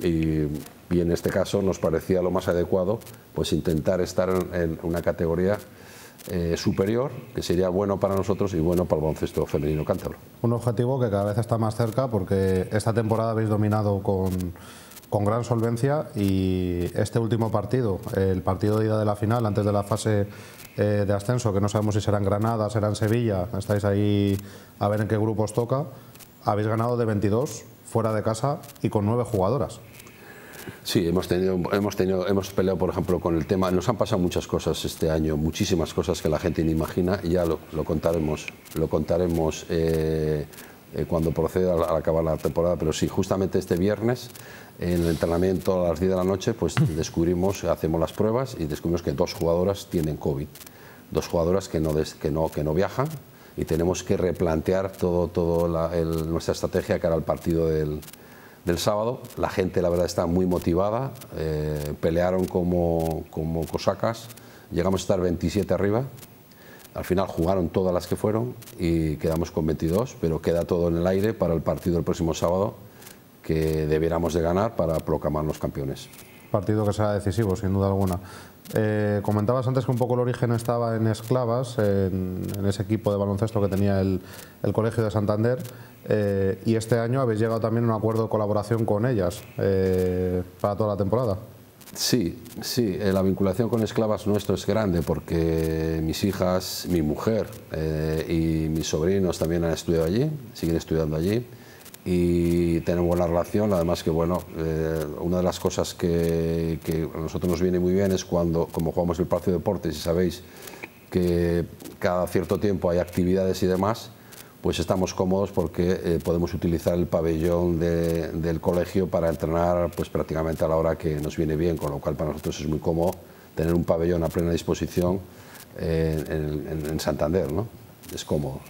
en este caso nos parecía lo más adecuado pues intentar estar en una categoría superior, que sería bueno para nosotros y bueno para el baloncesto femenino cántabro.
Un objetivo que cada vez está más cerca porque esta temporada habéis dominado con gran solvencia y este último partido, el partido de ida de la final antes de la fase de ascenso, que no sabemos si será en Granada, será en Sevilla, estáis ahí a ver en qué grupo os toca, habéis ganado de 22 fuera de casa y con 9 jugadoras.
Sí, hemos peleado, por ejemplo, con el tema. Nos han pasado muchas cosas este año, muchísimas cosas que la gente ni imagina, y ya lo contaremos cuando proceda al acabar la temporada. Pero sí, justamente este viernes, en el entrenamiento a las 10 de la noche, pues hacemos las pruebas y descubrimos que 2 jugadoras tienen COVID. 2 jugadoras que no viajan y tenemos que replantear nuestra estrategia cara al partido del sábado. La gente, la verdad, está muy motivada, pelearon como cosacas, llegamos a estar 27 arriba, al final jugaron todas las que fueron y quedamos con 22, pero queda todo en el aire para el partido del próximo sábado, que debiéramos de ganar para proclamarnos campeones.
Partido que será decisivo, sin duda alguna. Comentabas antes que un poco el origen estaba en Esclavas, en ese equipo de baloncesto que tenía el Colegio de Santander, y este año habéis llegado también a un acuerdo de colaboración con ellas para toda la temporada.
Sí, la vinculación con Esclavas nuestro es grande porque mis hijas, mi mujer y mis sobrinos también han estudiado allí, siguen estudiando allí y tenemos buena relación. Además que bueno, una de las cosas que a nosotros nos viene muy bien es como jugamos el Palacio de Deportes y sabéis que cada cierto tiempo hay actividades y demás, pues estamos cómodos porque podemos utilizar el pabellón del colegio para entrenar pues prácticamente a la hora que nos viene bien, con lo cual para nosotros es muy cómodo tener un pabellón a plena disposición en Santander, ¿no? Es cómodo.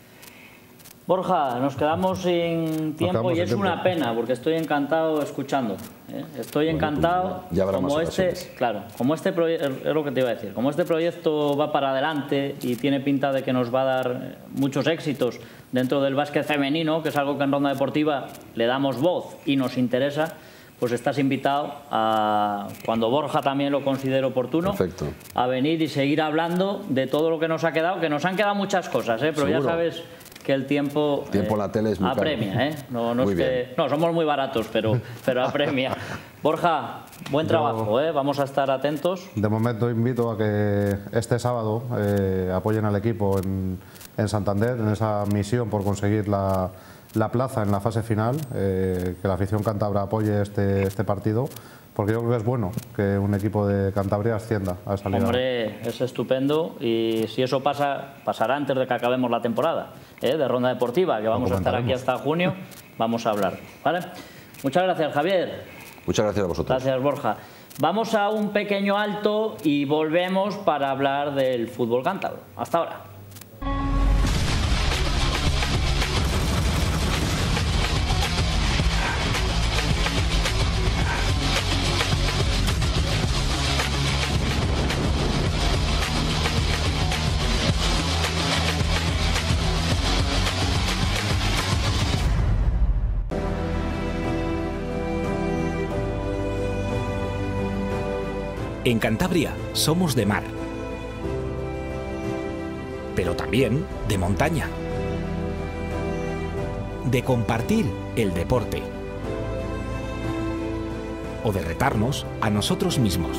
Borja, nos quedamos sin tiempo y es una pena porque estoy encantado escuchando. Estoy encantado.
Ya habrá más ocasiones.
Claro, como este proyecto, es lo que te iba a decir, como este proyecto va para adelante y tiene pinta de que nos va a dar muchos éxitos dentro del básquet femenino, que es algo que en Ronda Deportiva le damos voz y nos interesa, pues estás invitado a, cuando Borja también lo considere oportuno,
perfecto,
a venir y seguir hablando de todo lo que nos ha quedado, que nos han quedado muchas cosas, pero
¿seguro?
Ya sabes que el tiempo
en la tele es muy
apremia,
caro.
No, somos muy baratos, pero apremia. Borja, buen trabajo, vamos a estar atentos.
De momento invito a que este sábado apoyen al equipo en Santander, en esa misión por conseguir la plaza en la fase final, que la afición cántabra apoye este partido, porque yo creo que es bueno que un equipo de Cantabria ascienda a esa liga.
Hombre, es estupendo, y si eso pasa, pasará antes de que acabemos la temporada de Ronda Deportiva, que vamos a estar aquí hasta junio, vamos a hablar, ¿vale? Muchas gracias, Javier.
Muchas gracias a vosotros.
Gracias, Borja. Vamos a un pequeño alto y volvemos para hablar del fútbol cántabro. Hasta ahora.
En Cantabria somos de mar, pero también de montaña, de compartir el deporte o de retarnos a nosotros mismos,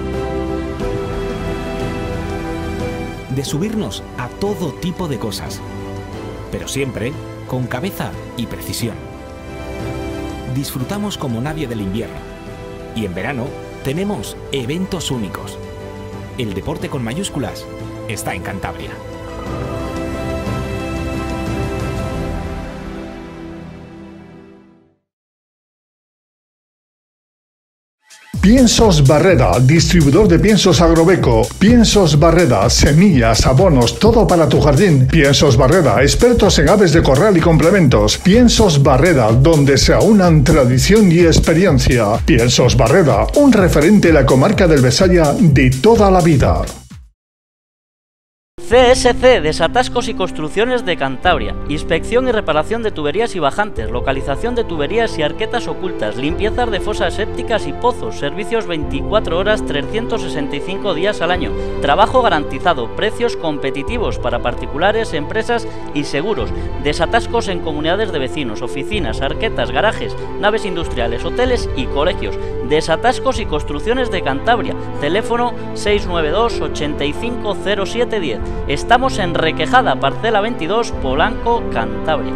de subirnos a todo tipo de cosas, pero siempre con cabeza y precisión. Disfrutamos como nadie del invierno y en verano tenemos eventos únicos. El deporte con mayúsculas está en Cantabria.
Piensos Barreda, distribuidor de piensos Agrobeco. Piensos Barreda, semillas, abonos, todo para tu jardín. Piensos Barreda, expertos en aves de corral y complementos. Piensos Barreda, donde se aunan tradición y experiencia. Piensos Barreda, un referente en la comarca del Besaya de toda la vida.
CSC, Desatascos y Construcciones de Cantabria. Inspección y reparación de tuberías y bajantes, localización de tuberías y arquetas ocultas, limpiezas de fosas sépticas y pozos, servicios 24 horas, 365 días al año, trabajo garantizado, precios competitivos para particulares, empresas y seguros, desatascos en comunidades de vecinos, oficinas, arquetas, garajes, naves industriales, hoteles y colegios. Desatascos y Construcciones de Cantabria, teléfono 692 85 07 10. Estamos en Requejada, parcela 22, Polanco, Cantabria.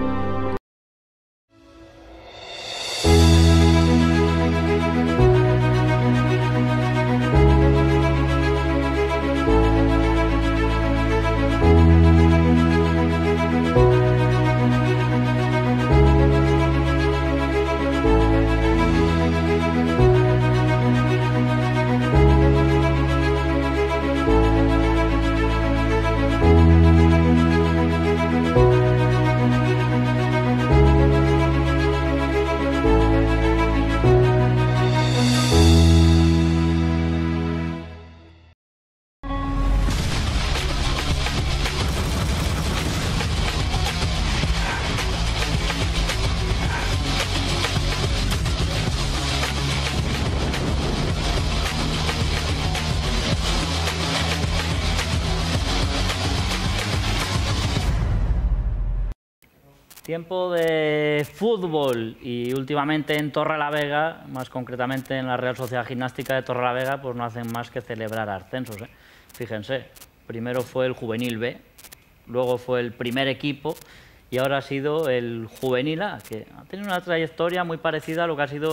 Tiempo de fútbol, y últimamente en Torrelavega, más concretamente en la Real Sociedad Gimnástica de Torrelavega, pues no hacen más que celebrar ascensos. Fíjense, primero fue el Juvenil B, luego fue el primer equipo y ahora ha sido el Juvenil A, que ha tenido una trayectoria muy parecida a lo que ha sido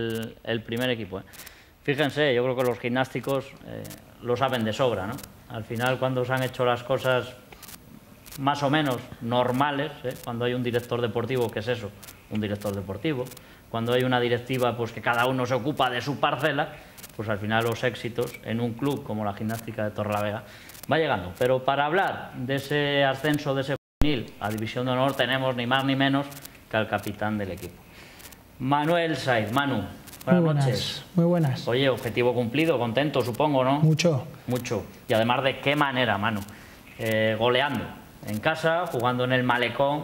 el primer equipo. Fíjense, yo creo que los gimnásticos lo saben de sobra, ¿no? Al final, cuando se han hecho las cosas más o menos normales, cuando hay un director deportivo, ¿qué es eso? Un director deportivo. Cuando hay una directiva, pues que cada uno se ocupa de su parcela, pues al final los éxitos en un club como la Gimnástica de Torrelavega va llegando. Pero para hablar de ese ascenso, de ese juvenil a División de Honor, tenemos ni más ni menos que al capitán del equipo, Manuel Saiz. Manu, buenas noches.
Muy buenas.
Oye, objetivo cumplido, contento, supongo, ¿no?
Mucho.
Mucho. Y además, ¿de qué manera, Manu? Goleando en casa, jugando en el Malecón,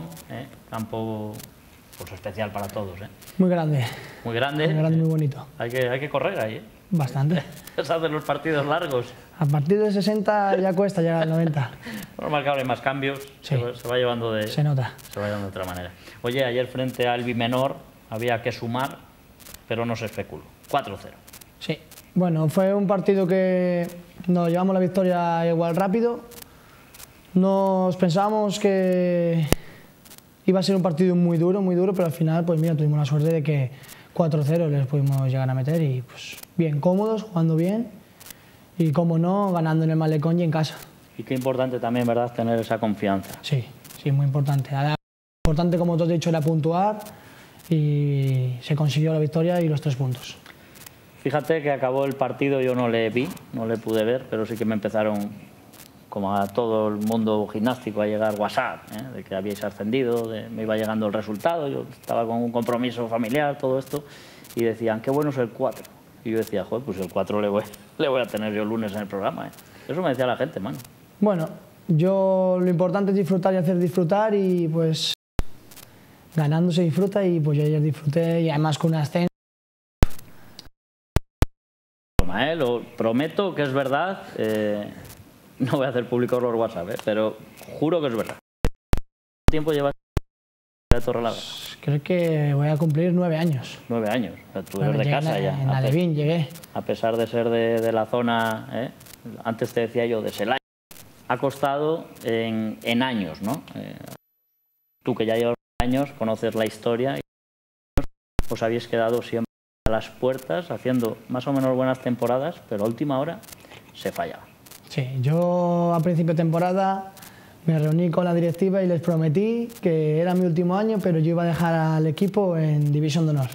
campo pues especial para todos.
Muy grande.
Muy grande.
Muy grande, muy bonito.
Hay que correr ahí.
Bastante.
Se hacen los partidos largos.
A partir de 60 ya cuesta llegar al 90.
Normal que ahora hay más cambios,
sí.
se va llevando de...
Se nota.
Se va llevando de otra manera. Oye, ayer frente al Bimenor había que sumar, pero no se especuló. 4-0.
Sí. Bueno, fue un partido que nos llevamos la victoria igual rápido. Nos pensábamos que iba a ser un partido muy duro, pero al final, pues mira, tuvimos la suerte de que 4-0 les pudimos llegar a meter y pues bien cómodos, jugando bien y como no, ganando en el Malecón y en casa.
Y qué importante también, ¿verdad?, tener esa confianza.
Sí, sí, muy importante. Lo importante, como te he dicho, era puntuar y se consiguió la victoria y los 3 puntos.
Fíjate que acabó el partido, yo no le vi, no le pude ver, pero sí que me empezaron, como a todo el mundo gimnástico, a llegar WhatsApp, de que habíais ascendido, me iba llegando el resultado, yo estaba con un compromiso familiar, todo esto, y decían, qué bueno es el 4. Y yo decía, joder, pues el 4 le voy a tener yo el lunes en el programa. Eso me decía la gente, mano.
Bueno, yo lo importante es disfrutar y hacer disfrutar y pues ganando se disfruta y pues yo ayer disfruté y además con un ascenso.
Lo prometo que es verdad, no voy a hacer públicos los WhatsApp, pero juro que es verdad. ¿Cuánto tiempo llevas de Torrelavega?
Creo que voy a cumplir 9 años.
9 años, o sea, tú eres de casa ya.
En Alevín llegué.
A pesar de ser de la zona, antes te decía yo, de Celaya, ha costado en años, ¿no? Tú que ya llevas años, conoces la historia y os habéis quedado siempre a las puertas, haciendo más o menos buenas temporadas, pero a última hora se fallaba.
Sí, yo a principio de temporada me reuní con la directiva y les prometí que era mi último año, pero yo iba a dejar al equipo en División de Honor.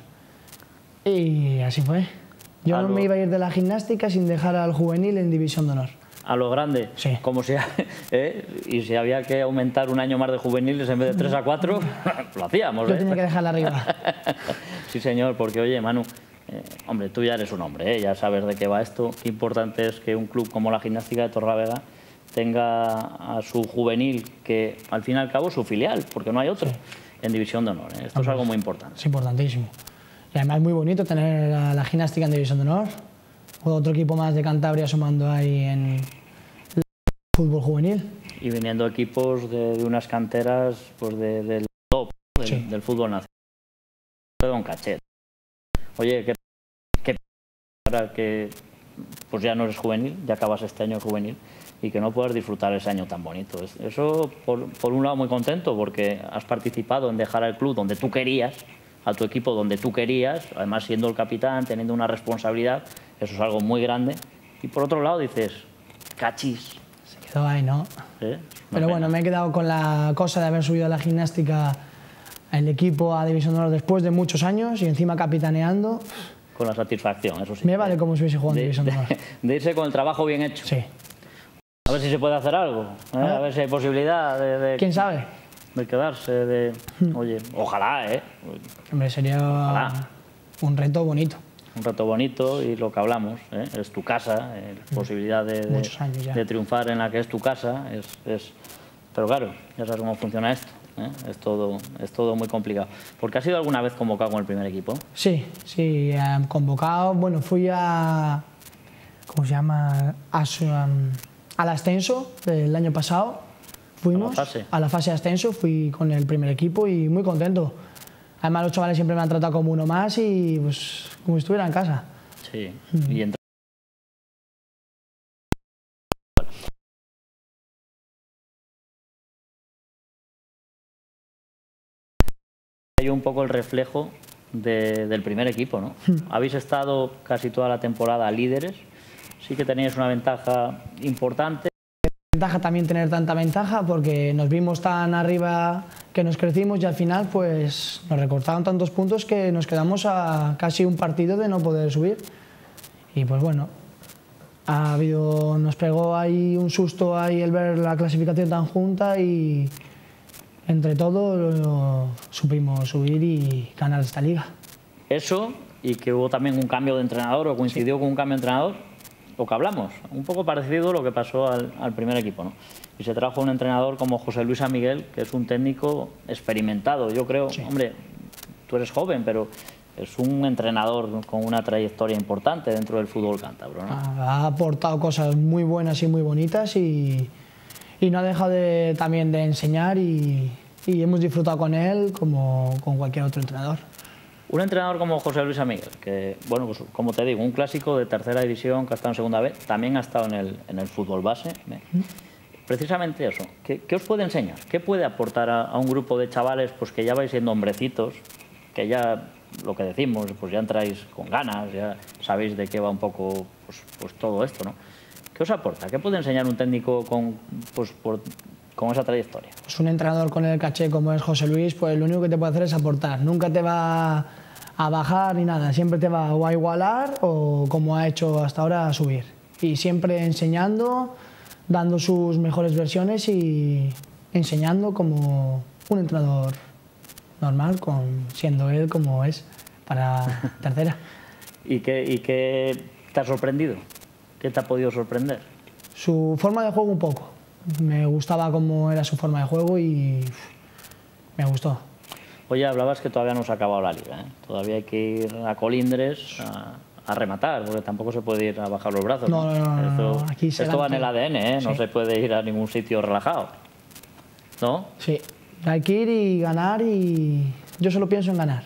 Y así fue. Yo no me iba a ir de la gimnástica sin dejar al juvenil en División de Honor.
A lo grande,
sí.
Como si, y si había que aumentar un año más de juveniles en vez de 3 a 4, lo hacíamos.
Yo tenía que dejarla arriba.
Sí, señor, porque oye, Manu, hombre, tú ya eres un hombre, ya sabes de qué va esto. Qué importante es que un club como la Gimnástica de Torrelavega tenga a su juvenil, que al fin y al cabo es su filial, porque no hay otro, en División de Honor. Esto es algo muy importante.
Es importantísimo. Y además es muy bonito tener a la Gimnástica en División de Honor. Otro equipo más de Cantabria sumando ahí en el fútbol juvenil.
Y viniendo equipos de unas canteras pues del top, del fútbol nacional. De Don Cachet. Oye, qué para que pues ya no eres juvenil, ya acabas este año juvenil y que no puedas disfrutar ese año tan bonito. Eso, por un lado, muy contento porque has participado en dejar al club donde tú querías, a tu equipo donde tú querías, además siendo el capitán, teniendo una responsabilidad, eso es algo muy grande. Y por otro lado dices, cachis.
Se quedó ahí, ¿no?
¿Sí?
Pero bueno, me he quedado con la cosa de haber subido a la gimnástica el equipo a División de Honor después de muchos años y encima capitaneando.
Con la satisfacción, eso sí.
Me vale como si hubiese jugado en División de Honor.
De irse con el trabajo bien hecho.
Sí.
A ver si se puede hacer algo, a ver si hay posibilidad de
¿quién sabe?
De quedarse, oye, ojalá,
Hombre, sería un reto bonito.
Un reto bonito y lo que hablamos, es tu casa, posibilidad de triunfar en la que es tu casa, pero claro, ya sabes cómo funciona esto, es todo muy complicado. ¿Porque has sido alguna vez convocado con el primer equipo?
Sí, sí, convocado, bueno, fui a, ¿cómo se llama?, al ascenso del año pasado. Fuimos a la fase de ascenso, fui con el primer equipo y muy contento. Además los chavales siempre me han tratado como uno más y pues como si estuviera en casa.
Sí, y hay un poco el reflejo del primer equipo, ¿no? Habéis estado casi toda la temporada líderes, sí que teníais una ventaja importante.
Ventaja también tener tanta ventaja porque nos vimos tan arriba que nos crecimos y al final pues nos recortaron tantos puntos que nos quedamos a casi un partido de no poder subir. Y pues bueno, nos pegó ahí un susto ahí el ver la clasificación tan junta y entre todos supimos subir y ganar esta liga.
Eso, y que hubo también un cambio de entrenador o coincidió con un cambio de entrenador. Lo que hablamos, un poco parecido a lo que pasó al primer equipo, ¿no? Y se trajo un entrenador como José Luis Amiguel, que es un técnico experimentado, yo creo. Hombre, tú eres joven, pero es un entrenador con una trayectoria importante dentro del fútbol cántabro, ¿no?
Ha aportado cosas muy buenas y muy bonitas y no ha dejado también de enseñar y hemos disfrutado con él como con cualquier otro entrenador.
Un entrenador como José Luis Amiguel, que, bueno, pues como te digo, un clásico de tercera división que ha estado en segunda B, también ha estado en el fútbol base. Precisamente eso, ¿qué os puede enseñar? ¿Qué puede aportar a un grupo de chavales pues, que ya vais siendo hombrecitos, que ya lo que decimos, pues ya entráis con ganas, ya sabéis de qué va un poco pues todo esto, ¿no? ¿Qué os aporta? ¿Qué puede enseñar un técnico con esa trayectoria?
Pues un entrenador con el caché como es José Luis, pues lo único que te puede hacer es aportar. Nunca te va a bajar ni nada, siempre te va o a igualar o, como ha hecho hasta ahora, a subir. Y siempre enseñando, dando sus mejores versiones y enseñando como un entrenador normal, siendo él como es para tercera.
¿Y qué te ha sorprendido? ¿Qué te ha podido sorprender?
Su forma de juego un poco. Me gustaba cómo era su forma de juego y me gustó.
Oye, hablabas que todavía no se ha acabado la liga, ¿eh? Todavía hay que ir a colindres a rematar, porque tampoco se puede ir a bajar los brazos.
No. Aquí
esto va en el ADN, ¿eh?
Sí.
No se puede ir a ningún sitio relajado, ¿no?
Sí, hay que ir y ganar, y yo solo pienso en ganar.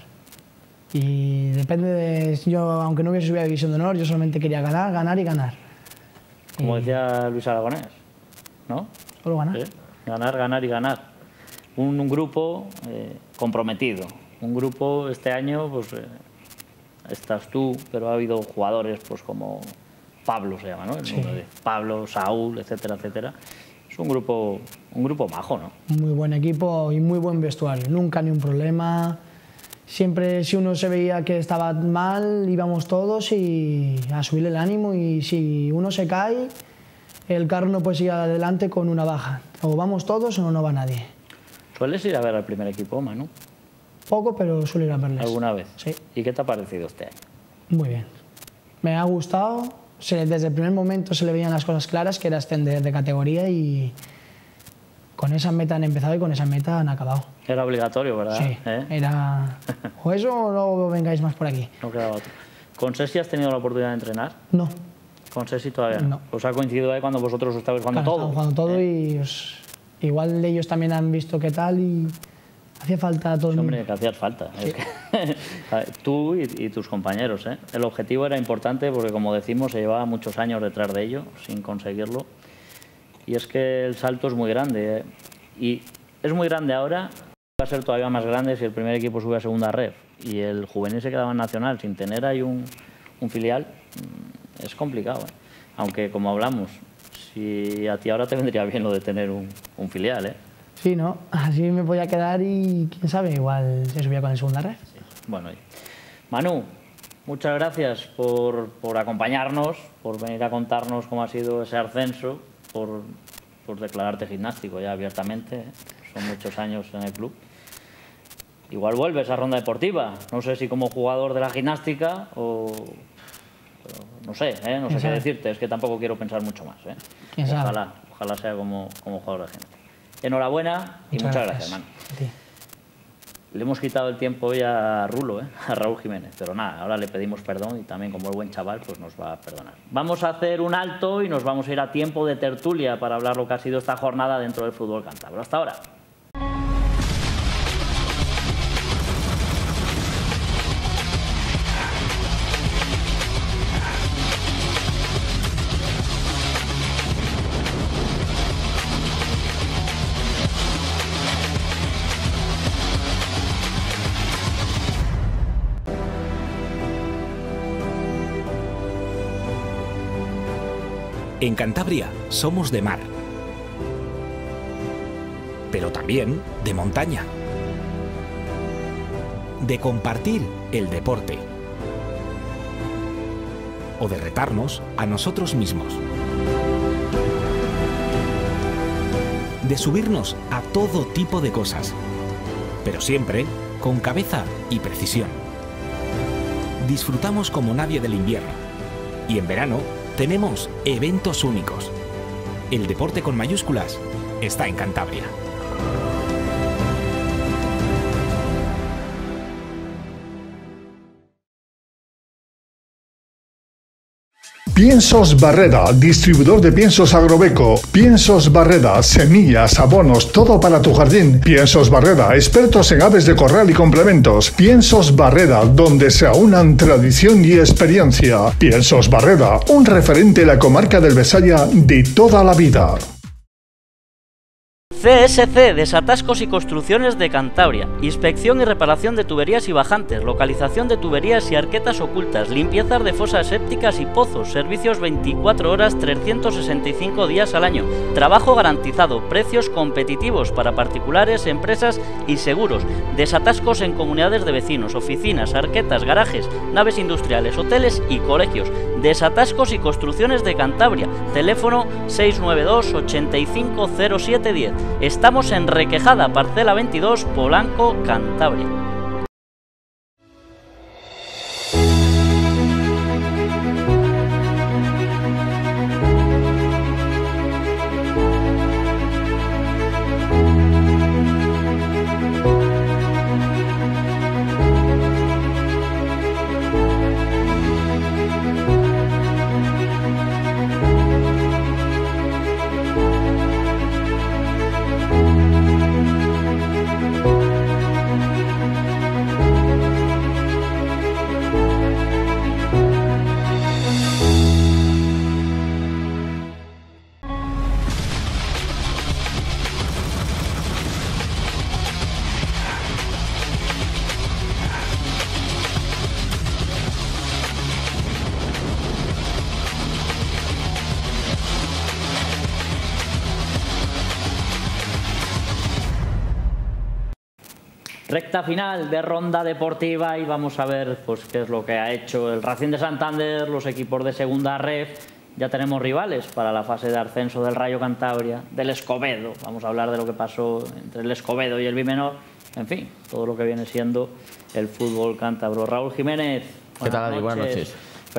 Y depende de... Yo, aunque no hubiese subido a División de Honor, yo solamente quería ganar, ganar y ganar.
Como decía Luis Aragonés, ¿no?
Solo ganar.
¿Sí? Ganar, ganar y ganar. Un grupo comprometido. Un grupo, este año, pues estás tú, pero ha habido jugadores pues como Pablo se llama, ¿no? El nombre de Pablo, Saúl, etcétera, etcétera. Es un grupo majo, ¿no?
Muy buen equipo y muy buen vestuario. Nunca ni un problema. Siempre, si uno se veía que estaba mal, íbamos todos y a subirle el ánimo, y si uno se cae, el carro no puede seguir adelante con una baja. O vamos todos o no va nadie.
¿Sueles ir a ver al primer equipo, Manu?
Poco, pero suelo ir a verles.
¿Alguna vez?
Sí.
¿Y qué te ha parecido este año?
Muy bien. Me ha gustado. Desde el primer momento se le veían las cosas claras, que era ascender de categoría, y con esa meta han empezado y con esa meta han acabado.
Era obligatorio, ¿verdad?
Sí, era... O eso o no vengáis más por aquí.
No quedaba otro. ¿Con Sesi has tenido la oportunidad de entrenar?
No.
¿Con Sesi todavía
no?
¿Os ha coincidido ahí cuando vosotros estabais jugando todo?
Estaban jugando todo y igual ellos también han visto qué tal y hacía falta todo el mundo.
Hombre, que hacías falta.
Sí.
Es que, tú y tus compañeros, ¿eh? El objetivo era importante porque, como decimos, se llevaba muchos años detrás de ello sin conseguirlo. Y es que el salto es muy grande, ¿eh? Y es muy grande ahora. Va a ser todavía más grande si el primer equipo sube a segunda ref y el juvenil se quedaba en nacional sin tener ahí un filial. Es complicado, ¿eh? Aunque, como hablamos, si a ti ahora te vendría bien lo de tener un filial, ¿eh?
Sí, ¿no? Así me podía quedar y, quién sabe, igual se subía con el segunda ref.
Sí. Bueno, Manu, muchas gracias por acompañarnos, por venir a contarnos cómo ha sido ese ascenso, por declararte gimnástico ya abiertamente, ¿eh? Son muchos años en el club. Igual vuelves a Ronda Deportiva, no sé si como jugador de la gimnástica o... No sé, no sé qué decirte, es que tampoco quiero pensar mucho más, ¿eh? Ojalá sea como jugador de gimnástica. Enhorabuena y muchas gracias, Manu. Le hemos quitado el tiempo hoy a Rulo, a Raúl Jiménez, pero nada, ahora le pedimos perdón y también, como el buen chaval, pues nos va a perdonar. Vamos a hacer un alto y nos vamos a ir a tiempo de tertulia para hablar lo que ha sido esta jornada dentro del fútbol cántabro. Hasta ahora.
En Cantabria somos de mar, pero también de montaña, de compartir el deporte o de retarnos a nosotros mismos, de subirnos a todo tipo de cosas, pero siempre con cabeza y precisión. Disfrutamos como nadie del invierno y en verano tenemos eventos únicos. El deporte con mayúsculas está en Cantabria.
Piensos Barreda, distribuidor de piensos Agrobeco. Piensos Barreda, semillas, abonos, todo para tu jardín. Piensos Barreda, expertos en aves de corral y complementos. Piensos Barreda, donde se aunan tradición y experiencia. Piensos Barreda, un referente en la comarca del Besaya de toda la vida.
CSC, Desatascos y Construcciones de Cantabria. Inspección y reparación de tuberías y bajantes, localización de tuberías y arquetas ocultas, limpiezas de fosas sépticas y pozos, servicios 24 horas, 365 días al año, trabajo garantizado, precios competitivos para particulares, empresas y seguros, desatascos en comunidades de vecinos, oficinas, arquetas, garajes, naves industriales, hoteles y colegios. Desatascos y Construcciones de Cantabria, teléfono 692 85 0710. Estamos en Requejada, parcela 22, Polanco, Cantabria. Recta final de ronda deportiva y vamos a ver pues qué es lo que ha hecho el Racing de Santander, los equipos de segunda ref. Ya tenemos rivales para la fase de ascenso del Rayo Cantabria, del Escobedo. Vamos a hablar de lo que pasó entre el Escobedo y el Bimenor. En fin, todo lo que viene siendo el fútbol cántabro. Raúl Jiménez.
¿Qué tal, Adi? Buenas noches.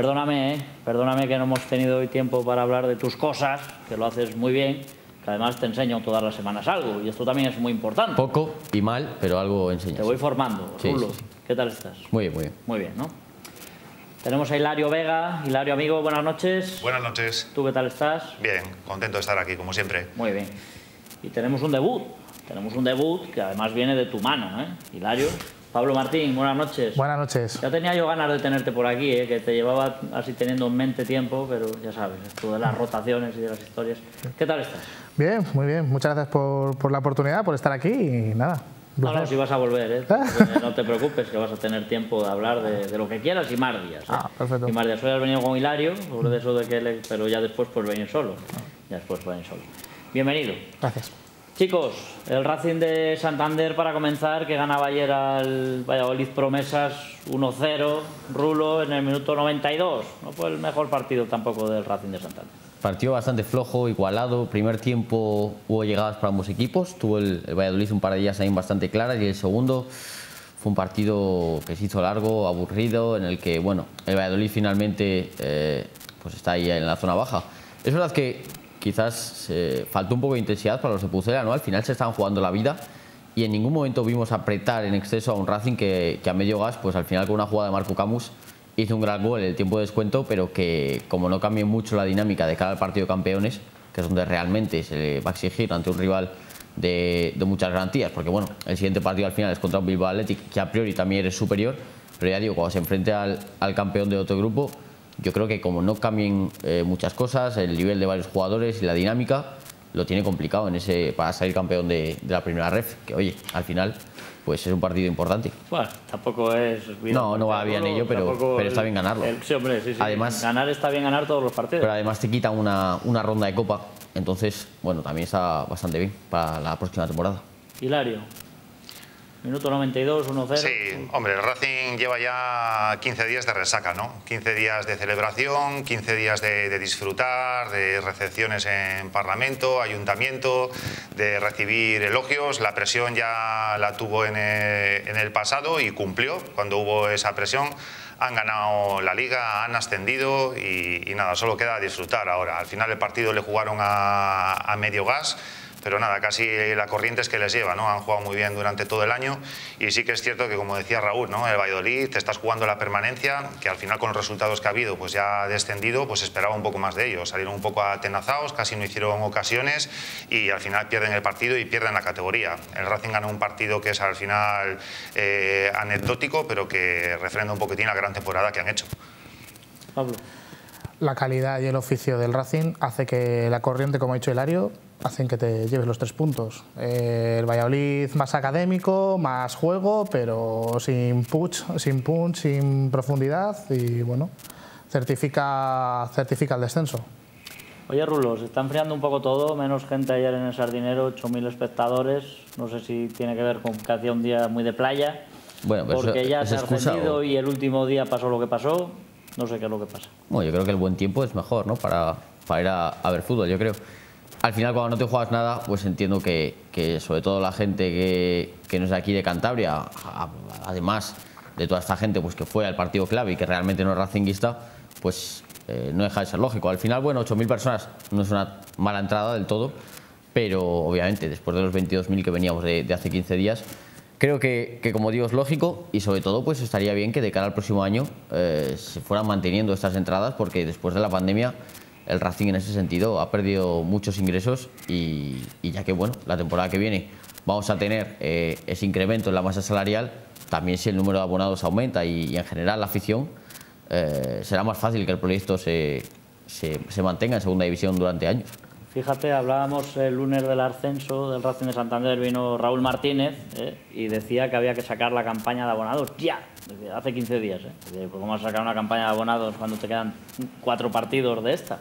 Perdóname que no hemos tenido hoy tiempo para hablar de tus cosas, que lo haces muy bien. Además te enseño todas las semanas algo y esto también es muy importante.
Poco y mal, pero algo enseñas.
Te voy formando,
sí,
Rulo.
sí.
¿Qué tal estás?
Muy bien, muy bien.
Muy bien, ¿no? Tenemos a Hilario Vega. Hilario, amigo, buenas noches.
Buenas noches.
¿Tú qué tal estás?
Bien, contento de estar aquí, como siempre.
Muy bien. Y tenemos un debut. Tenemos un debut que además viene de tu mano, ¿eh? Hilario. Pablo Martín, buenas noches.
Buenas noches.
Ya tenía yo ganas de tenerte por aquí, que te llevaba así teniendo en mente tiempo, pero ya sabes, esto de las rotaciones y de las historias. ¿Qué tal estás?
Bien, muy bien. Muchas gracias por la oportunidad, por estar aquí y nada.
No, si vas a volver, ¿eh? No te preocupes, que vas a tener tiempo de hablar de lo que quieras y más días. ¿eh?
Perfecto.
Y más días. Hoy has venido con Hilario, sobre de eso de que pero ya después pues venir solo. Ya después venir solo. Bienvenido.
Gracias.
Chicos, el Racing de Santander, para comenzar, que ganaba ayer al Valladolid Promesas 1-0, Rulo, en el minuto 92. No fue el mejor partido tampoco del Racing de Santander.
Partido bastante flojo, igualado. Primer tiempo hubo llegadas para ambos equipos. Tuvo el Valladolid un par de ellas ahí bastante claras y el segundo fue un partido que se hizo largo, aburrido, en el que, bueno, el Valladolid finalmente pues está ahí en la zona baja. Es verdad que quizás faltó un poco de intensidad para los de Pucela, ¿no? Al final se estaban jugando la vida y en ningún momento vimos apretar en exceso a un Racing que a medio gas, pues al final con una jugada de Marco Camus hizo un gran gol en el tiempo de descuento, pero que como no cambie mucho la dinámica de cara al partido de campeones, que es donde realmente se le va a exigir ante un rival de muchas garantías, porque bueno, el siguiente partido al final es contra un Bilbao Athletic, que a priori también es superior, pero ya digo, cuando se enfrente al campeón de otro grupo, yo creo que como no cambien muchas cosas, el nivel de varios jugadores y la dinámica, lo tiene complicado para salir campeón de la primera ref, que oye, al final pues es un partido importante.
Bueno, tampoco es...
No va bien ello, pero está bien ganarlo.
Sí, hombre, sí.
Además,
ganar está bien ganar todos los partidos.
Pero además te quitan una ronda de Copa, entonces, bueno, también está bastante bien para la próxima temporada.
Hilario. Minuto 92, 1-0.
Sí, hombre, el Racing lleva ya 15 días de resaca, ¿no? 15 días de celebración, 15 días de disfrutar, de recepciones en Parlamento, Ayuntamiento, de recibir elogios. La presión ya la tuvo en el pasado y cumplió cuando hubo esa presión. Han ganado la Liga, han ascendido y nada, solo queda disfrutar ahora. Al final el partido le jugaron a medio gas, pero nada, casi la corriente es que les lleva, ¿no? Han jugado muy bien durante todo el año y sí que es cierto que, como decía Raúl, ¿no? El Valladolid, te estás jugando la permanencia, que al final con los resultados que ha habido, pues ya ha descendido, pues esperaba un poco más de ellos. Salieron un poco atenazados, casi no hicieron ocasiones y al final pierden el partido y pierden la categoría. El Racing ganó un partido que es al final anecdótico, pero que refrenda un poquitín la gran temporada que han hecho.
Pablo.
la calidad y el oficio del Racing hace que la corriente, como ha dicho Hilario, hacen que te lleves los 3 puntos. El Valladolid más académico, más juego, pero sin punch, sin profundidad y bueno, certifica el descenso.
Oye, Rulo, se está enfriando un poco todo, menos gente ayer en el Sardinero, 8.000 espectadores, no sé si tiene que ver con que hacía un día muy de playa,
bueno, pero
porque ya se ha ascendido
o...
y el último día pasó lo que pasó, no sé qué es lo que pasa.
Bueno, yo creo que el buen tiempo es mejor, ¿no? Para ir a ver fútbol, yo creo. Al final, cuando no te juegas nada, pues entiendo que sobre todo la gente que no es de aquí de Cantabria, además de toda esta gente pues que fue al partido clave y que realmente no es racinguista, pues no deja de ser lógico. Al final, bueno, 8.000 personas no es una mala entrada del todo, pero obviamente después de los 22.000 que veníamos de hace 15 días, creo que como digo es lógico y sobre todo pues estaría bien que de cara al próximo año se fueran manteniendo estas entradas, porque después de la pandemia el Racing en ese sentido ha perdido muchos ingresos y ya que bueno, la temporada que viene vamos a tener ese incremento en la masa salarial, también si el número de abonados aumenta y en general la afición, será más fácil que el proyecto se mantenga en segunda división durante años.
Fíjate, hablábamos el lunes del ascenso del Racing de Santander, vino Raúl Martínez y decía que había que sacar la campaña de abonados ya, hace 15 días. Pues ¿cómo vas a sacar una campaña de abonados cuando te quedan 4 partidos de esta?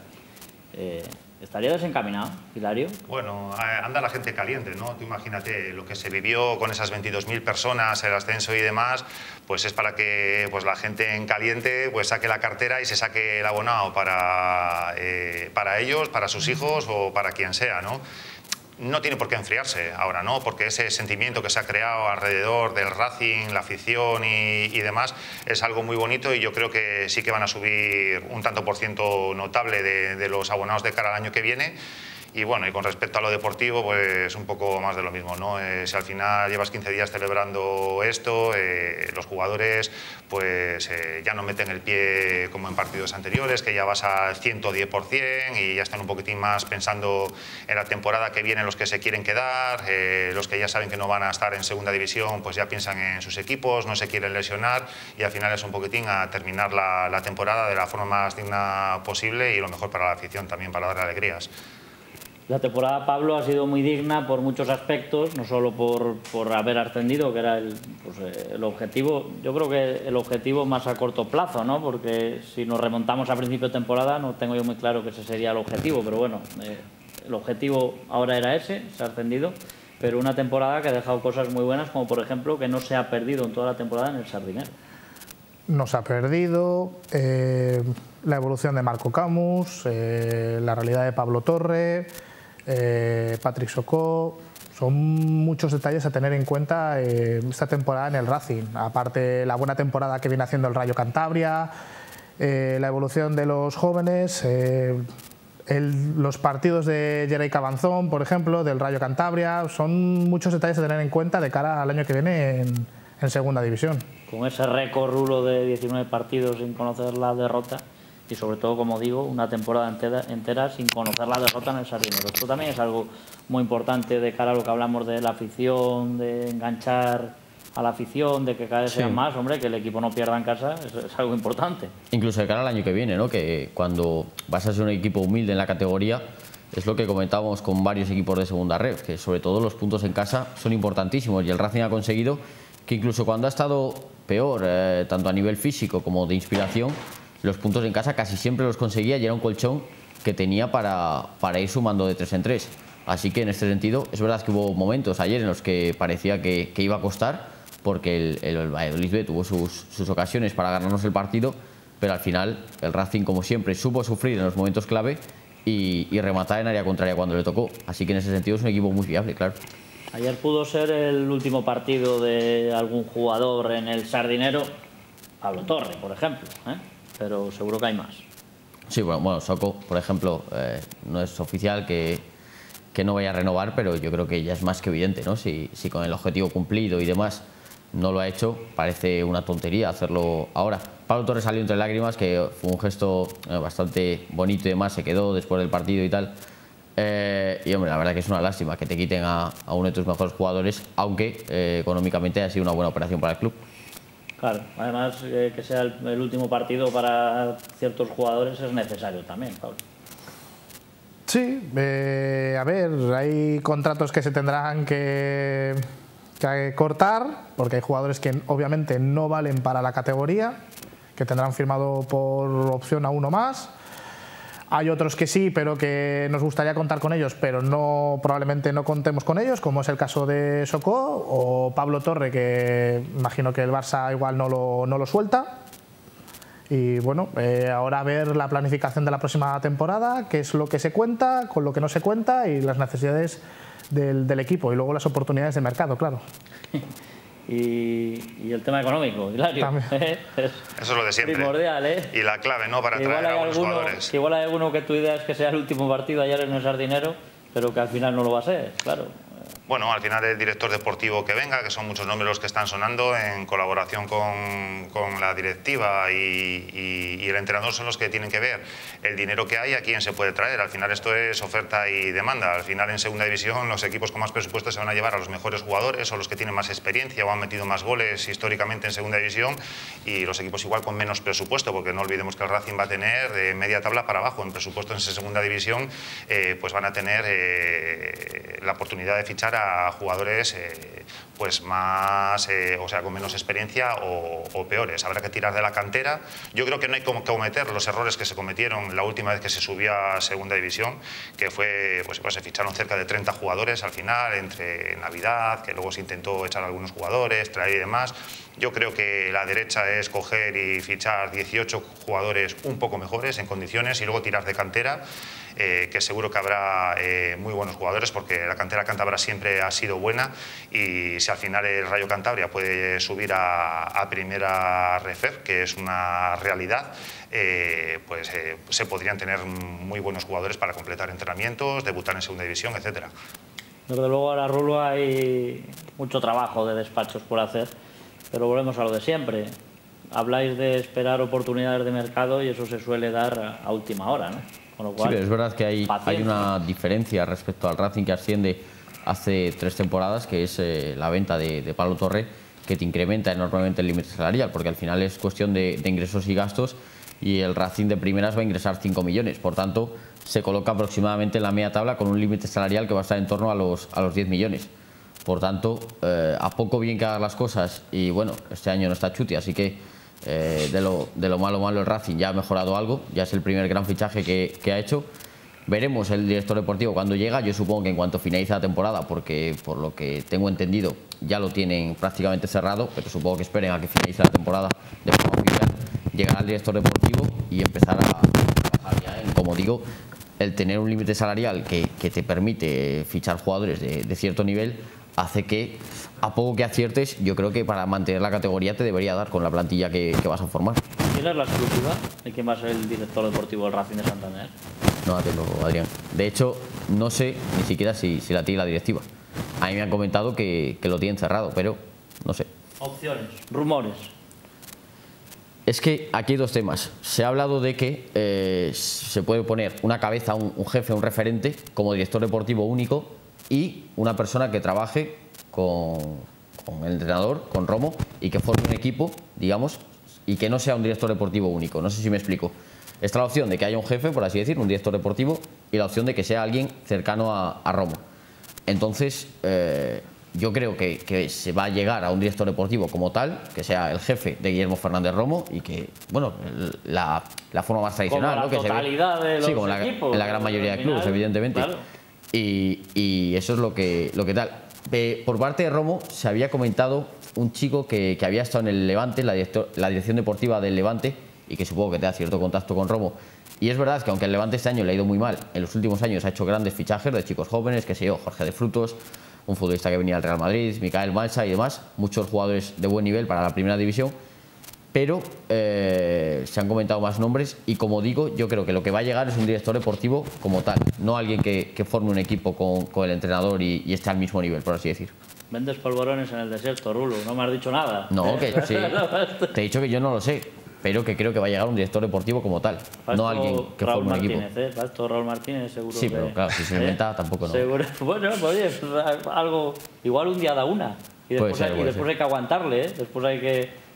¿Estaría desencaminado, Hilario?
Bueno, anda la gente caliente, ¿no? Tú imagínate lo que se vivió con esas 22.000 personas, el ascenso y demás, pues es para que pues, la gente en caliente pues, saque la cartera y se saque el abonado para ellos, para sus hijos o para quien sea, ¿no? No tiene por qué enfriarse ahora, ¿no? Porque ese sentimiento que se ha creado alrededor del Racing, la afición y demás, es algo muy bonito y yo creo que sí que van a subir un tanto por ciento notable de los abonados de cara al año que viene. Y bueno, y con respecto a lo deportivo, pues un poco más de lo mismo, ¿no? Si al final llevas 15 días celebrando esto, los jugadores pues ya no meten el pie como en partidos anteriores, que ya vas al 110% y ya están un poquitín más pensando en la temporada que viene, los que se quieren quedar, los que ya saben que no van a estar en segunda división, pues ya piensan en sus equipos, no se quieren lesionar y al final es un poquitín a terminar la temporada de la forma más digna posible y lo mejor para la afición también, para dar alegrías.
La temporada, Pablo, ha sido muy digna por muchos aspectos, no solo por haber ascendido, que era el objetivo, yo creo que el objetivo más a corto plazo, ¿no? Porque si nos remontamos a principio de temporada, no tengo yo muy claro que ese sería el objetivo, pero bueno, el objetivo ahora era ese, se ha ascendido, pero una temporada que ha dejado cosas muy buenas, como por ejemplo que no se ha perdido en toda la temporada en el Sardinero.
No se ha perdido, la evolución de Marco Camus, la realidad de Pablo Torre, Patrick Socó, son muchos detalles a tener en cuenta esta temporada en el Racing. Aparte, la buena temporada que viene haciendo el Rayo Cantabria, la evolución de los jóvenes, los partidos de Geray Cabanzón, por ejemplo, del Rayo Cantabria, son muchos detalles a tener en cuenta de cara al año que viene en segunda división.
Con ese récord, Rulo, de 19 partidos sin conocer la derrota, y sobre todo, como digo, una temporada entera sin conocer la derrota en el Sardinero. Esto también es algo muy importante de cara a lo que hablamos de la afición, de enganchar a la afición, de que cada vez sean más, hombre, que el equipo no pierda en casa, es algo importante.
Incluso de cara al año que viene, ¿no? Que cuando vas a ser un equipo humilde en la categoría, es lo que comentábamos con varios equipos de segunda red, que sobre todo los puntos en casa son importantísimos y el Racing ha conseguido que incluso cuando ha estado peor, tanto a nivel físico como de inspiración, los puntos en casa casi siempre los conseguía y era un colchón que tenía para ir sumando de 3 en 3. Así que en este sentido es verdad que hubo momentos ayer en los que parecía que iba a costar, porque el Valladolid B tuvo sus ocasiones para ganarnos el partido, pero al final el Racing, como siempre, supo sufrir en los momentos clave y rematar en área contraria cuando le tocó. Así que en ese sentido es un equipo muy fiable, claro.
Ayer pudo ser el último partido de algún jugador en el Sardinero, Pablo Torre, por ejemplo, pero seguro que hay más.
Sí, bueno, Socó, por ejemplo, no es oficial que no vaya a renovar, pero yo creo que ya es más que evidente, ¿no? Si con el objetivo cumplido y demás no lo ha hecho, parece una tontería hacerlo ahora. Pablo Torres salió entre lágrimas, que fue un gesto bastante bonito y demás, se quedó después del partido y tal. Y hombre, la verdad que es una lástima que te quiten a uno de tus mejores jugadores, aunque económicamente ha sido una buena operación para el club.
Claro, además que sea el último partido para ciertos jugadores es necesario también, Pablo.
Sí, a ver, hay contratos que se tendrán que cortar, porque hay jugadores que obviamente no valen para la categoría, que tendrán firmado por opción a uno más. Hay otros que sí, pero que nos gustaría contar con ellos, pero probablemente no contemos con ellos, como es el caso de Socó o Pablo Torre, que imagino que el Barça igual no lo suelta. Y bueno, ahora a ver la planificación de la próxima temporada, qué es lo que se cuenta, con lo que no se cuenta y las necesidades del equipo y luego las oportunidades de mercado, claro.
Y el tema económico, Hilario.
Eso es lo de siempre.
Primordial, ¿eh?
Y la clave, ¿no?, para atraer a buenos jugadores.
Que igual hay alguno que tu idea es que sea el último partido ayer en el Sardinero, pero que al final no lo va a ser, claro.
Bueno, al final el director deportivo que venga, que son muchos nombres los que están sonando, en colaboración con la directiva y el entrenador, son los que tienen que ver el dinero que hay, a quién se puede traer. Al final esto es oferta y demanda. Al final en segunda división los equipos con más presupuesto se van a llevar a los mejores jugadores o los que tienen más experiencia o han metido más goles históricamente en segunda división, y los equipos igual con menos presupuesto, porque no olvidemos que el Racing va a tener de media tabla para abajo en presupuesto en segunda división, pues van a tener la oportunidad de fichar a jugadores pues más, o sea, con menos experiencia o peores. Habrá que tirar de la cantera. Yo creo que no hay que cometer los errores que se cometieron la última vez que se subió a segunda división, que fue, pues se ficharon cerca de 30 jugadores al final, entre Navidad, que luego se intentó echar a algunos jugadores, traer y demás. Yo creo que la derecha es coger y fichar 18 jugadores un poco mejores en condiciones y luego tirar de cantera, que seguro que habrá muy buenos jugadores, porque la cantera cántabra siempre ha sido buena, y si al final el Rayo Cantabria puede subir a primera RFEF, que es una realidad, pues se podrían tener muy buenos jugadores para completar entrenamientos, debutar en segunda división, etcétera.
Desde luego ahora, Rulo, hay mucho trabajo de despachos por hacer, pero volvemos a lo de siempre. Habláis de esperar oportunidades de mercado y eso se suele dar a última hora, ¿no? Con lo cual,
sí, pero es verdad que hay una diferencia respecto al Racing, que asciende hace 3 temporadas, que es la venta de Pablo Torre, que te incrementa enormemente el límite salarial, porque al final es cuestión de ingresos y gastos, y el Racing de primeras va a ingresar 5 millones, por tanto se coloca aproximadamente en la media tabla con un límite salarial que va a estar en torno a los 10 millones. Por tanto, a poco bien que hagan las cosas, y bueno, este año no está Chuti, así que de lo malo el Racing ya ha mejorado algo, ya es el primer gran fichaje que ha hecho. Veremos el director deportivo cuando llega. Yo supongo que en cuanto finalice la temporada, porque por lo que tengo entendido ya lo tienen prácticamente cerrado, pero supongo que esperen a que finalice la temporada de forma oficial, llegará el director deportivo y empezará a trabajar ya en, como digo, el tener un límite salarial que te permite fichar jugadores de cierto nivel, hace que a poco que aciertes, yo creo que para mantener la categoría te debería dar con la plantilla que vas a formar.
¿Tienes la exclusiva de quién va a ser el director deportivo del Racing de Santander?
No la tengo, Adrián. De hecho, no sé ni siquiera si la tiene la directiva. A mí me han comentado que lo tienen cerrado, pero no sé.
Opciones, rumores.
Es que aquí hay 2 temas. Se ha hablado de que se puede poner una cabeza, un jefe, un referente como director deportivo único, y una persona que trabaje con el entrenador, con Romo, y que forme un equipo, digamos, y que no sea un director deportivo único. No sé si me explico. Está la opción de que haya un jefe, por así decir, un director deportivo, y la opción de que sea alguien cercano a Romo. Entonces, yo creo que se va a llegar a un director deportivo como tal, que sea el jefe de Guillermo Fernández Romo, y que, bueno, la forma más tradicional,
como
¿no? Que
totalidad de los
sí, como
equipos,
en la gran mayoría de clubes, evidentemente. Claro. Y eso es lo que tal. Por parte de Romo se había comentado un chico que había estado en el Levante, la dirección deportiva del Levante, y que supongo que te da cierto contacto con Romo. Y es verdad que aunque el Levante este año le ha ido muy mal, en los últimos años ha hecho grandes fichajes de chicos jóvenes, que sé yo, Jorge de Frutos, un futbolista que venía del Real Madrid, Micael Malsa y demás, muchos jugadores de buen nivel para la primera división, pero se han comentado más nombres, y como digo, yo creo que lo que va a llegar es un director deportivo como tal, no alguien que forme un equipo con el entrenador y esté al mismo nivel, por así decir.
Vendes polvorones en el desierto, Rulo, no me has dicho nada.
No, que sí, te he dicho que yo no lo sé, pero que creo que va a llegar un director deportivo como tal, no alguien que forme un equipo.
Raúl Martínez, seguro.
Sí, pero claro, si se lo inventa tampoco no.
Seguro. Bueno, oye, algo, igual un día da una, y después, hay que aguantarle, después hay que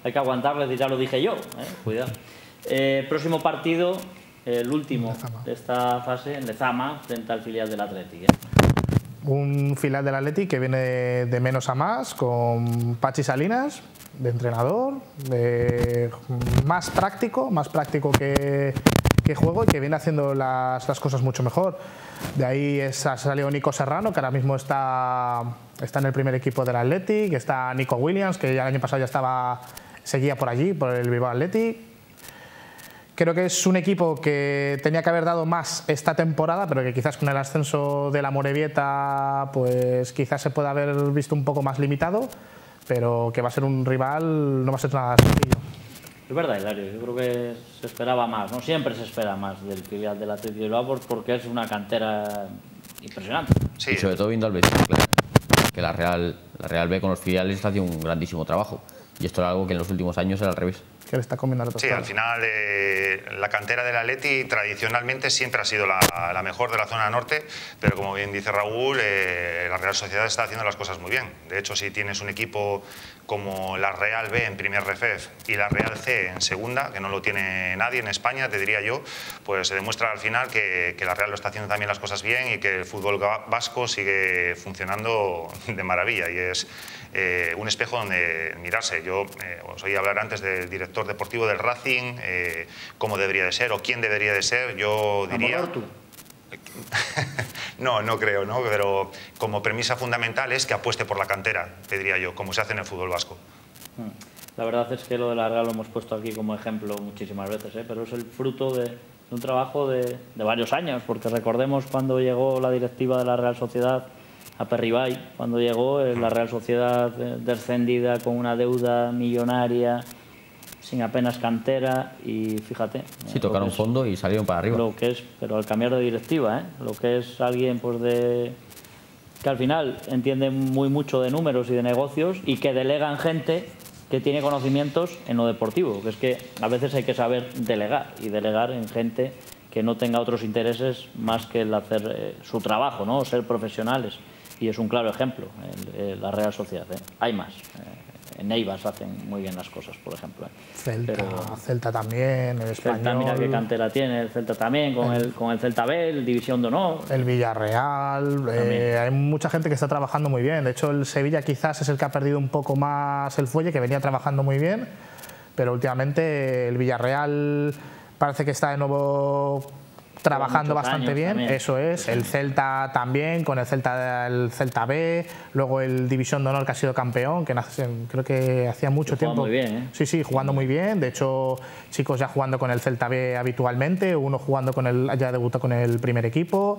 hay que aguantarles, ya lo dije yo, cuidado. Próximo partido, el último de esta fase, en Lezama, frente al filial del Athletic.
Un filial del Athletic que viene de menos a más, con Pachi Salinas, de entrenador, más práctico que juego y que viene haciendo las cosas mucho mejor. De ahí ha salido Nico Serrano, que ahora mismo está en el primer equipo del Athletic, está Nico Williams, que ya el año pasado ya seguía por allí, por el Bilbao Athletic. Creo que es un equipo que tenía que haber dado más esta temporada, pero que quizás con el ascenso de la Amorebieta pues quizás se pueda haber visto un poco más limitado, pero que va a ser un rival, no va a ser nada sencillo.
Es verdad, Hilario, yo creo que se esperaba más, ¿no? Siempre se espera más del filial del Athletic de Bilbao porque es una cantera impresionante.
Sí. Y sobre todo viendo al Betis, claro, que la Real B con los filiales está haciendo un grandísimo trabajo. Y esto era algo que en los últimos años era al revés.
Que le está comiendo la tostada.
Sí, al final la cantera del Atleti tradicionalmente siempre ha sido la mejor de la zona norte, pero como bien dice Raúl, la Real Sociedad está haciendo las cosas muy bien. De hecho, si tienes un equipo como la Real B en primer RFEF y la Real C en segunda, que no lo tiene nadie en España, te diría yo, pues se demuestra al final que la Real lo está haciendo también las cosas bien y que el fútbol vasco sigue funcionando de maravilla y es un espejo donde mirarse. Yo os oí hablar antes del director deportivo del Racing, cómo debería de ser o quién debería de ser. Yo diría... No creo, ¿no? Pero como premisa fundamental es que apueste por la cantera, te diría yo, como se hace en el fútbol vasco.
La verdad es que lo de la Real lo hemos puesto aquí como ejemplo muchísimas veces, pero es el fruto de un trabajo de varios años, porque recordemos cuando llegó la directiva de la Real Sociedad a Perribay, cuando llegó la Real Sociedad descendida con una deuda millonaria, sin apenas cantera y fíjate...
Sí, tocaron fondo y salieron para arriba.
Lo que es, pero al cambiar de directiva, lo que es alguien pues que al final entiende mucho de números y de negocios y que delega en gente que tiene conocimientos en lo deportivo, que es que a veces hay que saber delegar y delegar en gente que no tenga otros intereses más que el hacer su trabajo, ¿no? Ser profesionales. Y es un claro ejemplo, la Real Sociedad. Hay más. En Neivas hacen muy bien las cosas, por ejemplo.
Celta también, el Español...
Celta, mira qué cantera tiene, el Celta también, con el Celta B, el División de Honor.
El Villarreal, hay mucha gente que está trabajando muy bien. De hecho, el Sevilla quizás es el que ha perdido un poco más el fuelle, que venía trabajando muy bien, pero últimamente el Villarreal parece que está de nuevo... trabajando bastante bien, también. Eso es, el Celta también, con el Celta B, luego el División de Honor que ha sido campeón, que creo que hacía mucho tiempo.
Muy bien,
Sí, jugando muy bien, de hecho chicos ya jugando con el Celta B habitualmente, uno jugando ya debutó con el primer equipo.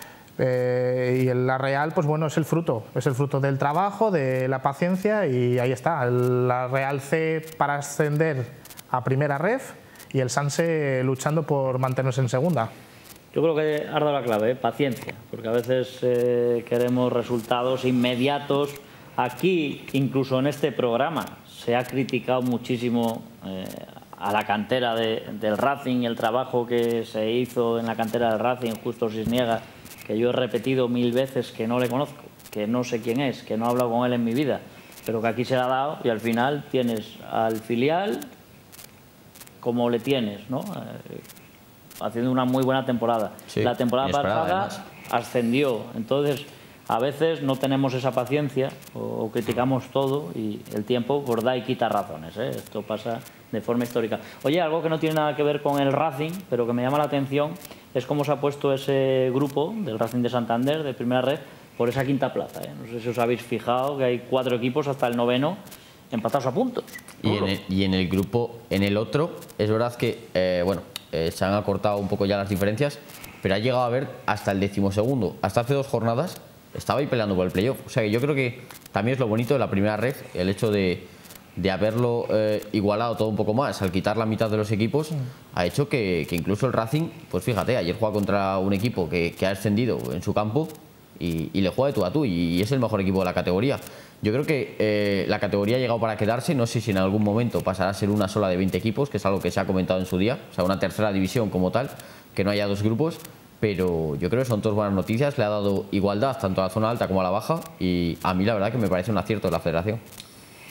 Y la Real, pues bueno, es el fruto del trabajo, de la paciencia y ahí está, la Real C para ascender a primera ref y el Sanse luchando por mantenerse en segunda.
Yo creo que has dado la clave, paciencia, porque a veces queremos resultados inmediatos. Aquí, incluso en este programa, se ha criticado muchísimo a la cantera del Racing y el trabajo que se hizo en la cantera del Racing, Justo Cisniega, que yo he repetido 1000 veces que no le conozco, que no sé quién es, que no he hablado con él en mi vida, pero que aquí se le ha dado y al final tienes al filial como le tienes, ¿no? Haciendo una muy buena temporada. Sí, la temporada pasada ascendió, entonces a veces no tenemos esa paciencia o criticamos todo y el tiempo pues da y quita razones, Esto pasa de forma histórica. Oye, algo que no tiene nada que ver con el Racing, pero que me llama la atención, es cómo se ha puesto ese grupo del Racing de Santander, de primera red, por esa quinta plaza. No sé si os habéis fijado que hay 4 equipos hasta el 9º empatados a puntos.
Y en el grupo, en el otro, es verdad que, se han acortado un poco ya las diferencias, pero ha llegado a haber hasta el 12º. Hasta hace 2 jornadas estaba ahí peleando por el playoff. O sea que yo creo que también es lo bonito de la primera red, el hecho de haberlo igualado todo un poco más, al quitar la mitad de los equipos, ha hecho que incluso el Racing, pues fíjate, ayer juega contra un equipo que ha ascendido en su campo y le juega de tú a tú y es el mejor equipo de la categoría. Yo creo que la categoría ha llegado para quedarse, no sé si en algún momento pasará a ser una sola de 20 equipos, que es algo que se ha comentado en su día, o sea, una tercera división como tal, que no haya 2 grupos, pero yo creo que son todas buenas noticias, le ha dado igualdad tanto a la zona alta como a la baja y a mí la verdad que me parece un acierto de la federación.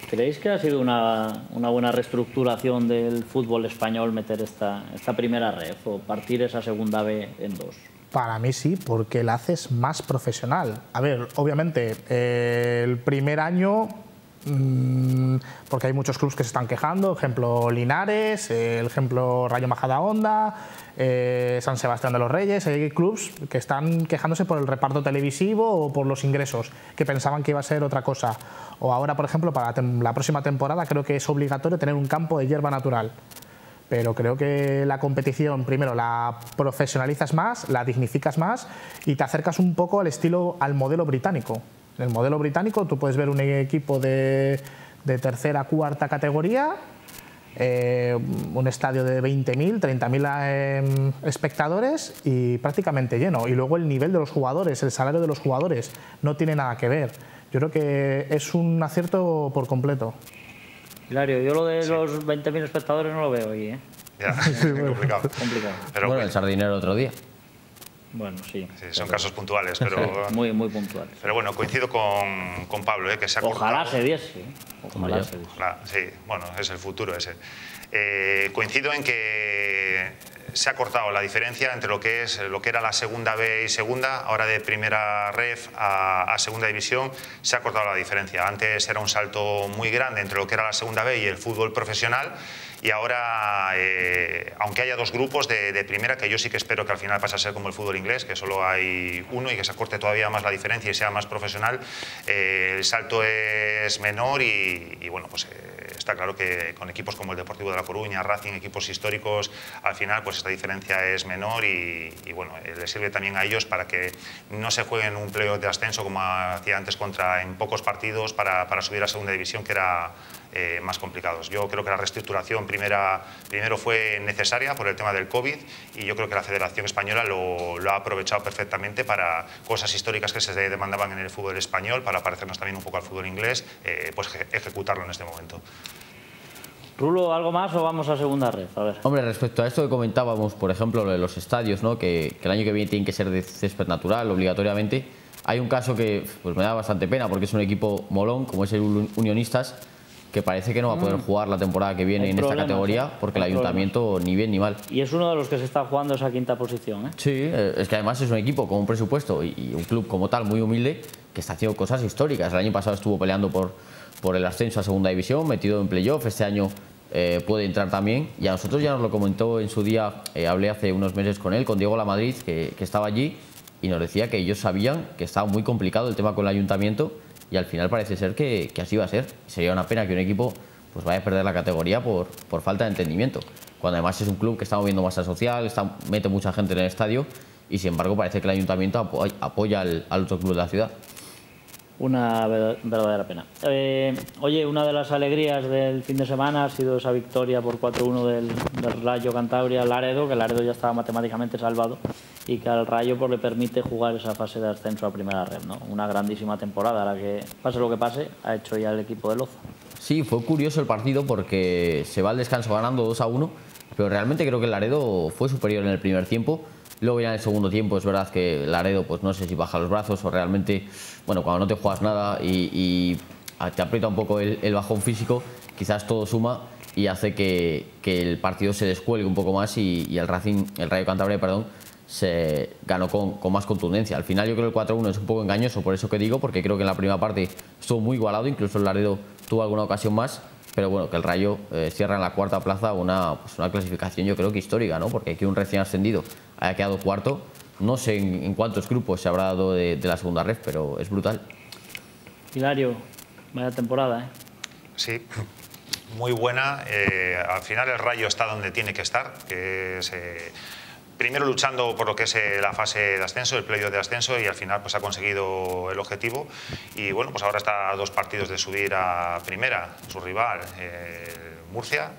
¿Creéis que ha sido una buena reestructuración del fútbol español meter esta primera ref o partir esa segunda B en dos?
Para mí sí, porque la haces más profesional. A ver, obviamente, el primer año, porque hay muchos clubes que se están quejando, ejemplo Linares, el ejemplo Rayo Majadahonda, San Sebastián de los Reyes, hay clubes que están quejándose por el reparto televisivo o por los ingresos, que pensaban que iba a ser otra cosa. O ahora, por ejemplo, para la próxima temporada creo que es obligatorio tener un campo de hierba natural. Pero creo que la competición, primero, la profesionalizas más, la dignificas más y te acercas un poco al modelo británico. En el modelo británico tú puedes ver un equipo de tercera, cuarta categoría, un estadio de 20.000, 30.000 espectadores y prácticamente lleno. Y luego el nivel de los jugadores, el salario de los jugadores, no tiene nada que ver. Yo creo que es un acierto por completo.
Hilario, yo lo de los 20.000 espectadores no lo veo ahí, ¿eh?
Ya, complicado.
Pero bueno, el Sardinero otro día.
Bueno, sí.
Son casos puntuales, pero...
muy puntuales.
Pero bueno, coincido con Pablo, que se ha
Ojalá
cortado.
se diese. Ojalá se diese.
Sí, bueno, es el futuro ese. Coincido en que se ha cortado la diferencia entre lo que era la segunda B y segunda, ahora de primera ref a segunda división, se ha cortado la diferencia. Antes era un salto muy grande entre lo que era la segunda B y el fútbol profesional, y ahora, aunque haya dos grupos de primera, que yo sí que espero que al final pase a ser como el fútbol inglés, que solo hay uno y que se acorte todavía más la diferencia y sea más profesional, el salto es menor y bueno, pues está claro que con equipos como el Deportivo de La Coruña, Racing, equipos históricos, al final pues esta diferencia es menor y bueno, les sirve también a ellos para que no se jueguen un playoff de ascenso como hacía antes en pocos partidos para subir a segunda división, que era más complicados. Yo creo que la reestructuración primero fue necesaria por el tema del COVID y yo creo que la Federación Española lo ha aprovechado perfectamente para cosas históricas que se demandaban en el fútbol español, para parecernos también un poco al fútbol inglés, pues ejecutarlo en este momento.
Rulo, ¿algo más o vamos a segunda red? A ver.
Hombre, respecto a esto que comentábamos, por ejemplo, lo de los estadios, ¿no? que el año que viene tienen que ser de césped natural obligatoriamente, hay un caso que pues, me da bastante pena porque es un equipo molón, como es el Unionistas, que parece que no va a poder jugar la temporada que viene en esta categoría porque el ayuntamiento ni bien ni mal.
Y es uno de los que se está jugando esa quinta posición, ¿eh?
Sí, es que además es un equipo con un presupuesto y un club como tal muy humilde que está haciendo cosas históricas. El año pasado estuvo peleando por el ascenso a segunda división, metido en playoff, este año puede entrar también y a nosotros ya nos lo comentó en su día, hablé hace unos meses con él, con Diego Lamadrid, que estaba allí y nos decía que ellos sabían que estaba muy complicado el tema con el ayuntamiento. Y al final parece ser que así va a ser. Sería una pena que un equipo pues vaya a perder la categoría por falta de entendimiento. Cuando además es un club que está moviendo masa social, mete mucha gente en el estadio y sin embargo parece que el ayuntamiento apoya al otro club de la ciudad.
Una verdadera pena. Oye, una de las alegrías del fin de semana ha sido esa victoria por 4-1 del Rayo Cantabria al Laredo, que el Laredo ya estaba matemáticamente salvado y que al Rayo pues, le permite jugar esa fase de ascenso a primera red, ¿no? Una grandísima temporada, la que pase lo que pase, ha hecho ya el equipo de Loza.
Sí, fue curioso el partido porque se va al descanso ganando 2-1, pero realmente creo que el Laredo fue superior en el primer tiempo. Luego ya en el segundo tiempo es verdad que Laredo, pues no sé si baja los brazos o realmente, bueno, cuando no te juegas nada y te aprieta un poco el bajón físico, quizás todo suma y hace que el partido se descuelgue un poco más y el Rayo Cantabria, perdón, se ganó con más contundencia. Al final yo creo que el 4-1 es un poco engañoso, por eso que digo, porque creo que en la primera parte estuvo muy igualado, incluso el Laredo tuvo alguna ocasión más, pero bueno, que el Rayo cierra en la cuarta plaza una clasificación yo creo que histórica, ¿no? Porque aquí un recién ascendido haya quedado cuarto, no sé en cuántos grupos se habrá dado de la segunda red, pero es brutal.
Hilario, vaya temporada, ¿eh?
Sí, muy buena. Al final el Rayo está donde tiene que estar, que es... primero luchando por lo que es la fase de ascenso, el playoff de ascenso, y al final pues ha conseguido el objetivo. Y bueno, pues ahora está a 2 partidos de subir a primera, su rival, Murcia,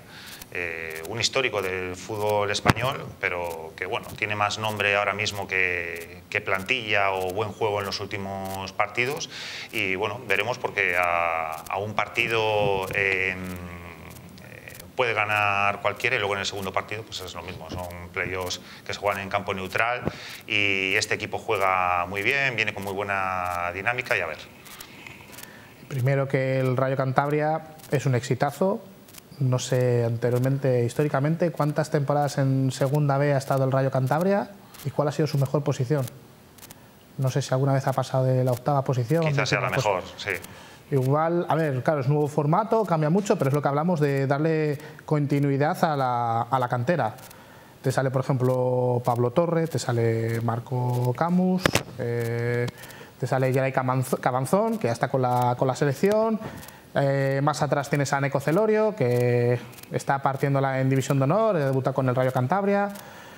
un histórico del fútbol español, pero que bueno, tiene más nombre ahora mismo que plantilla o buen juego en los últimos partidos. Y bueno, veremos porque a un partido... puede ganar cualquiera y luego en el segundo partido pues es lo mismo, son playoffs que se juegan en campo neutral y este equipo juega muy bien, viene con muy buena dinámica y a ver.
Primero que el Rayo Cantabria es un exitazo. No sé anteriormente, históricamente, cuántas temporadas en Segunda B ha estado el Rayo Cantabria y cuál ha sido su mejor posición. No sé si alguna vez ha pasado de la 8ª posición.
Quizás sea la mejor, sí.
Igual, a ver, claro, es nuevo formato, cambia mucho, pero es lo que hablamos de darle continuidad a la cantera. Te sale, por ejemplo, Pablo Torre, te sale Marco Camus, te sale Geray Cabanzón, que ya está con la selección. Más atrás tienes a Neco Celorio, que está partiéndola en División de Honor, debuta con el Rayo Cantabria.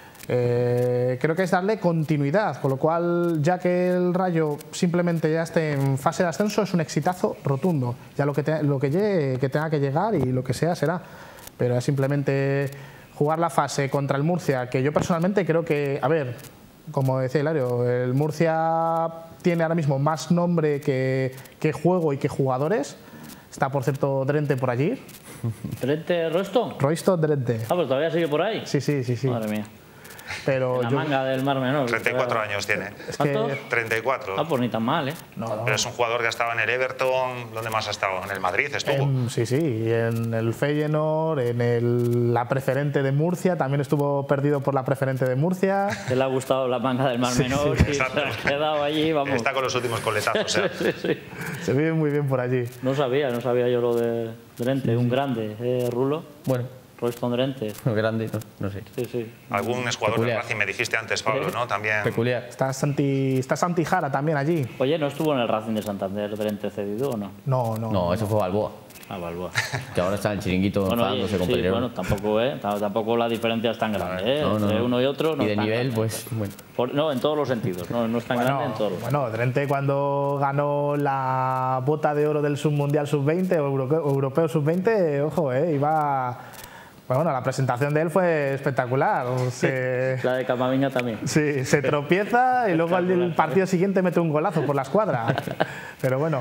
Creo que es darle continuidad, con lo cual, ya que el Rayo simplemente ya esté en fase de ascenso, es un exitazo rotundo. Ya lo que tenga que llegar y lo que sea será. Pero es simplemente jugar la fase contra el Murcia, que yo personalmente creo que, a ver, como decía Hilario, el Murcia tiene ahora mismo más nombre que juego y que jugadores. Está, por cierto, Drente por allí.
¿Drente Royston?
Royston Drente.
Ah, pues todavía sigue por ahí.
Sí.
Madre mía.
Pero
la manga del Mar Menor.
34 años tiene.
¿Cuántos?
34.
Ah, pues ni tan mal, ¿eh?
No.
Pero es un jugador que ha estado en el Everton. ¿Dónde más ha estado? En el Madrid estuvo.
Sí, en el Feyenoord, en la preferente de Murcia. También estuvo perdido por la preferente de Murcia.
Que le ha gustado la manga del Mar Menor y se ha quedado allí, vamos.
Está con los últimos coletazos.
Sí.
Se vive muy bien por allí.
No sabía yo lo de Drente, un grande, Rulo.
Bueno.
Royston Drente.
Grande, no sé.
Sí.
Algún exjugador de Racing me dijiste antes, Pablo, ¿no? También.
Peculiar.
Está Santi Jara también allí.
Oye, ¿no estuvo en el Racing de Santander Drente cedido o no?
No,
eso fue Balboa.
Ah, Balboa.
Que ahora está en el chiringuito enfadándose con Pedrero.
Bueno, tampoco la diferencia es tan grande, entre uno y otro. No
y de
tan
nivel,
grande.
pues, bueno.
No, en todos los sentidos, no es tan grande en todos los.
Bueno, Drente cuando ganó la bota de oro del Submundial Sub-20 o Europeo Sub-20, ojo, iba... Bueno, la presentación de él fue espectacular.
La de Camavinga también.
Sí, se tropieza y luego al partido siguiente mete un golazo por la escuadra. Pero bueno.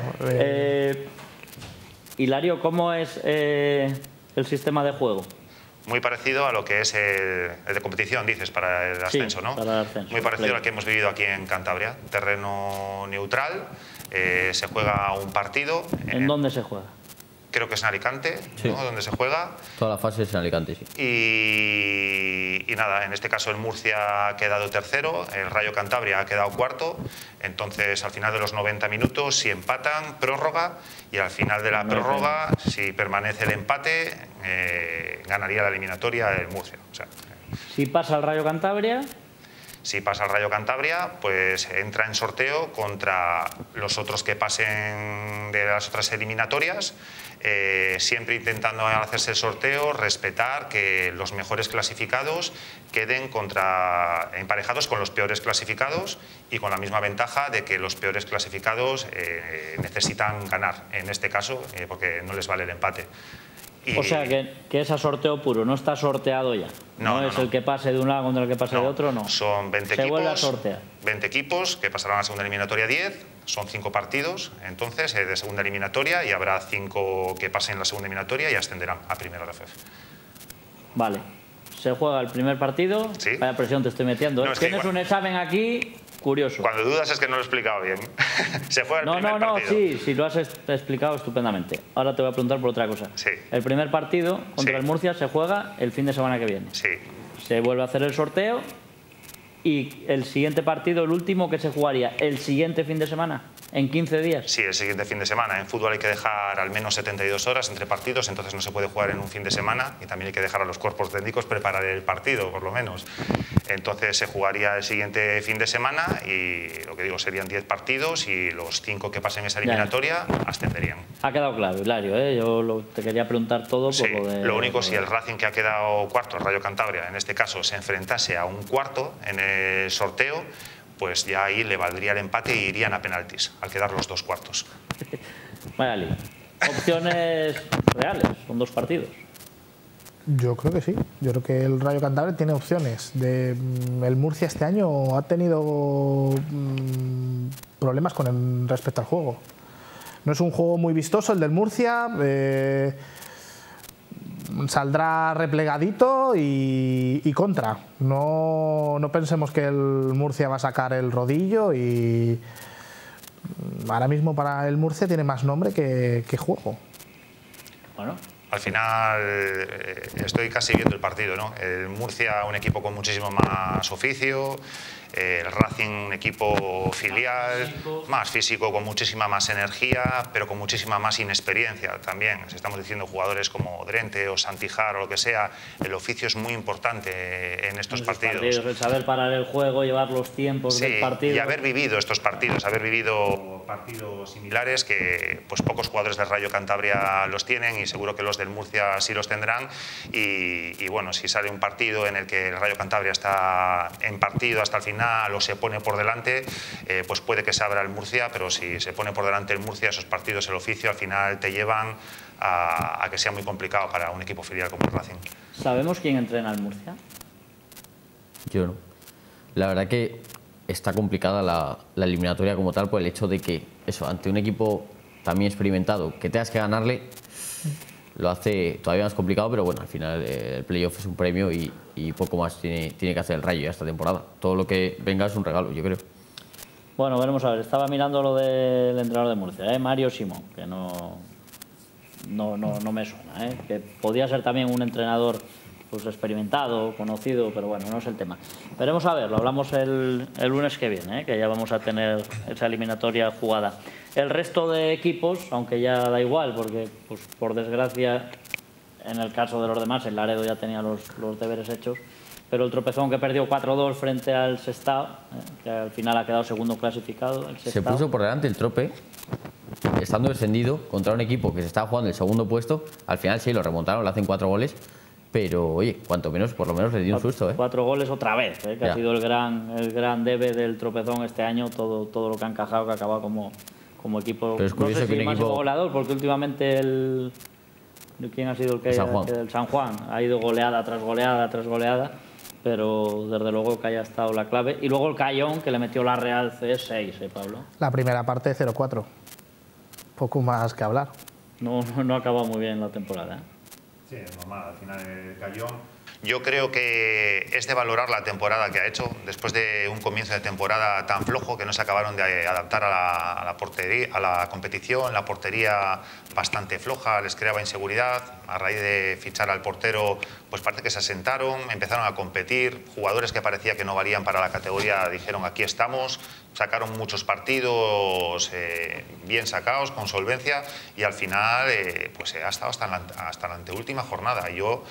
Hilario, ¿cómo es el sistema de juego?
Muy parecido a lo que es el de competición, dices, para el ascenso, ¿no?
Para el ascenso.
Muy parecido a lo que hemos vivido aquí en Cantabria. Terreno neutral, se juega un partido.
¿En dónde se juega?
Creo que es en Alicante, ¿no? Donde se juega.
Toda la fase es en Alicante, sí.
Y nada, en este caso el Murcia ha quedado tercero, el Rayo Cantabria ha quedado cuarto. Entonces, al final de los 90 minutos, si empatan, prórroga. Y al final de la prórroga, si permanece el empate, ganaría la eliminatoria el Murcia. O sea,
si pasa el Rayo Cantabria...
Si pasa el Rayo Cantabria, pues entra en sorteo contra los otros que pasen de las otras eliminatorias, siempre intentando al hacerse el sorteo respetar que los mejores clasificados queden emparejados con los peores clasificados y con la misma ventaja de que los peores clasificados necesitan ganar, en este caso, porque no les vale el empate.
O sea, que es a sorteo puro, no está sorteado ya. No es el que pase de un lado contra el que pase de otro, no.
Son 20
Se
equipos,
vuelve a sortear.
20 equipos que pasarán a la segunda eliminatoria 10, son 5 partidos, entonces, de segunda eliminatoria, y habrá 5 que pasen la segunda eliminatoria y ascenderán a primera RFF.
Vale. Se juega el primer partido.
Sí.
Vaya presión te estoy metiendo.
No, es
Tienes
que
un examen aquí curioso.
Cuando dudas es que no lo he explicado bien. Se juega el primer partido.
Sí, lo has explicado estupendamente. Ahora te voy a preguntar por otra cosa.
Sí.
El primer partido contra el Murcia se juega el fin de semana que viene.
Sí.
Se vuelve a hacer el sorteo y el siguiente partido, el último, que se jugaría el siguiente fin de semana, en 15 días.
Sí, el siguiente fin de semana. En fútbol hay que dejar al menos 72 horas entre partidos, entonces no se puede jugar en un fin de semana y también hay que dejar a los cuerpos técnicos preparar el partido, por lo menos. Entonces se jugaría el siguiente fin de semana y lo que digo serían 10 partidos y los 5 que pasen esa eliminatoria ascenderían.
Ha quedado claro, Hilario, ¿eh? Yo te quería preguntar todo por lo de...
Lo único, si el Racing, que ha quedado cuarto, el Rayo Cantabria, en este caso, se enfrentase a un cuarto en el sorteo, pues ya ahí le valdría el empate y irían a penaltis, al quedar los 2 cuartos.
Vaya lío. Opciones reales, son 2 partidos.
Yo creo que sí. Yo creo que el Rayo Cantabria tiene opciones. El Murcia este año ha tenido problemas respecto al juego. No es un juego muy vistoso el del Murcia. Saldrá replegadito y contra. No pensemos que el Murcia va a sacar el rodillo y ahora mismo para el Murcia tiene más nombre que juego.
Bueno.
Al final estoy casi viendo el partido, ¿no? El Murcia, un equipo con muchísimo más oficio, el Racing, un equipo filial, más físico, con muchísima más energía, pero con muchísima más inexperiencia también. Si estamos diciendo jugadores como Drente o Santijar o lo que sea, el oficio es muy importante en estos partidos.
El saber parar el juego, llevar los tiempos del partido.
Y haber vivido estos partidos, haber vivido partidos similares que pues pocos jugadores del Rayo Cantabria los tienen y seguro que los del Murcia sí los tendrán. Y bueno, si sale un partido en el que el Rayo Cantabria está en partido hasta el final o se pone por delante, pues puede que se abra el Murcia, pero si se pone por delante el Murcia, esos partidos, el oficio, al final te llevan a que sea muy complicado para un equipo filial como el Racing.
¿Sabemos quién entrena al Murcia?
Yo no. La verdad que está complicada la eliminatoria como tal por el hecho de que, eso, ante un equipo también experimentado, que tengas que ganarle, lo hace todavía más complicado, pero bueno, al final el playoff es un premio y poco más tiene que hacer el Rayo ya esta temporada. Todo lo que venga es un regalo, yo creo.
Bueno, veremos a ver. Estaba mirando lo del entrenador de Murcia, Mario Simón, que no me suena, que podía ser también un entrenador pues experimentado, conocido, pero bueno, no es el tema. Veremos a ver, lo hablamos el lunes que viene, que ya vamos a tener esa eliminatoria jugada. El resto de equipos, aunque ya da igual, porque pues, por desgracia, en el caso de los demás, el Laredo ya tenía los deberes hechos, pero el Tropezón que perdió 4-2 frente al Sestao, que al final ha quedado segundo clasificado.
Se puso por delante el Trope, estando descendido contra un equipo que se estaba jugando el segundo puesto. Al final sí, lo remontaron, le hacen 4 goles. Pero, oye, cuanto menos, por lo menos le dio un susto,
4 goles otra vez, que ha sido el gran debe del Tropezón este año, todo lo que ha encajado, que ha acabado como equipo.
Pero es curioso,
no sé si
que un
más
equipo
goleador, porque últimamente ¿quién ha sido el que? El San Juan. Ha ido goleada tras goleada tras goleada, pero desde luego que haya estado la clave. Y luego el Cayón, que le metió la Real C6, Pablo.
La primera parte 0-4. Poco más que hablar.
No ha acabado muy bien la temporada,
Sí, es normal, al final el Cayón. Yo creo que es de valorar la temporada que ha hecho, después de un comienzo de temporada tan flojo que no se acabaron de adaptar a la portería, a la competición, la portería bastante floja, les creaba inseguridad. A raíz de fichar al portero, pues parece que se asentaron, empezaron a competir, jugadores que parecía que no valían para la categoría dijeron aquí estamos, sacaron muchos partidos bien sacados, con solvencia, y al final pues ha estado hasta la anteúltima jornada. Yo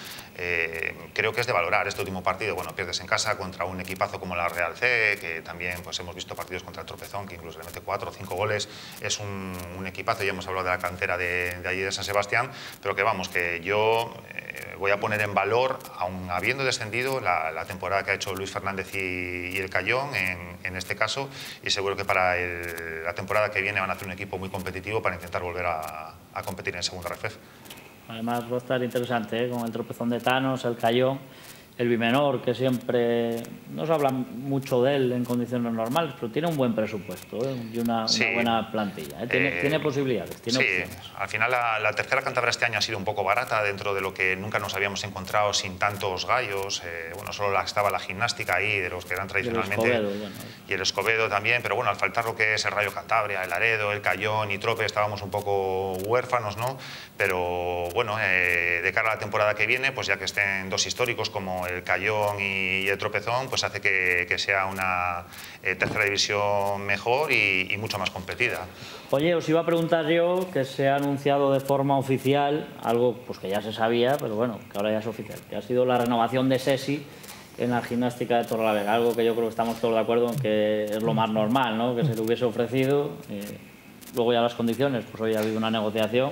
creo que es de valorar este último partido. Bueno, pierdes en casa contra un equipazo como la Real C, que también pues hemos visto partidos contra el Tropezón, que incluso le mete 4 o 5 goles. Es un equipazo, ya hemos hablado de la cantera de allí de San Sebastián, pero que vamos, que yo voy a poner en valor, aun habiendo descendido, la temporada que ha hecho Luis Fernández y el Cayón en este caso, y seguro que para la temporada que viene van a hacer un equipo muy competitivo para intentar volver a competir en segunda RFEF.
Además va a estar interesante, con el Tropezón de Thanos, el Cayón, el Bimenor, que siempre no se habla mucho de él en condiciones normales, pero tiene un buen presupuesto y una buena plantilla. Tiene posibilidades, tiene opciones.
Al final la tercera Cantabria este año ha sido un poco barata dentro de lo que nunca nos habíamos encontrado sin tantos gallos. Bueno, solo estaba la gimnástica ahí, de los que eran tradicionalmente. Y el Escobedo también, pero bueno, al faltar lo que es el Rayo Cantabria, el Laredo, el Cayón y Trope, estábamos un poco huérfanos, ¿no? Pero bueno, de cara a la temporada que viene, pues ya que estén dos históricos como el Cayón y el Tropezón, pues hace que sea una tercera división mejor y mucho más competida.
Oye, os iba a preguntar yo, que se ha anunciado de forma oficial, algo pues que ya se sabía, pero bueno, que ahora ya es oficial, que ha sido la renovación de Sesi en la gimnástica de Torrelavega, algo que yo creo que estamos todos de acuerdo en que es lo más normal, ¿no? Que se le hubiese ofrecido. Luego ya las condiciones, pues hoy ha habido una negociación,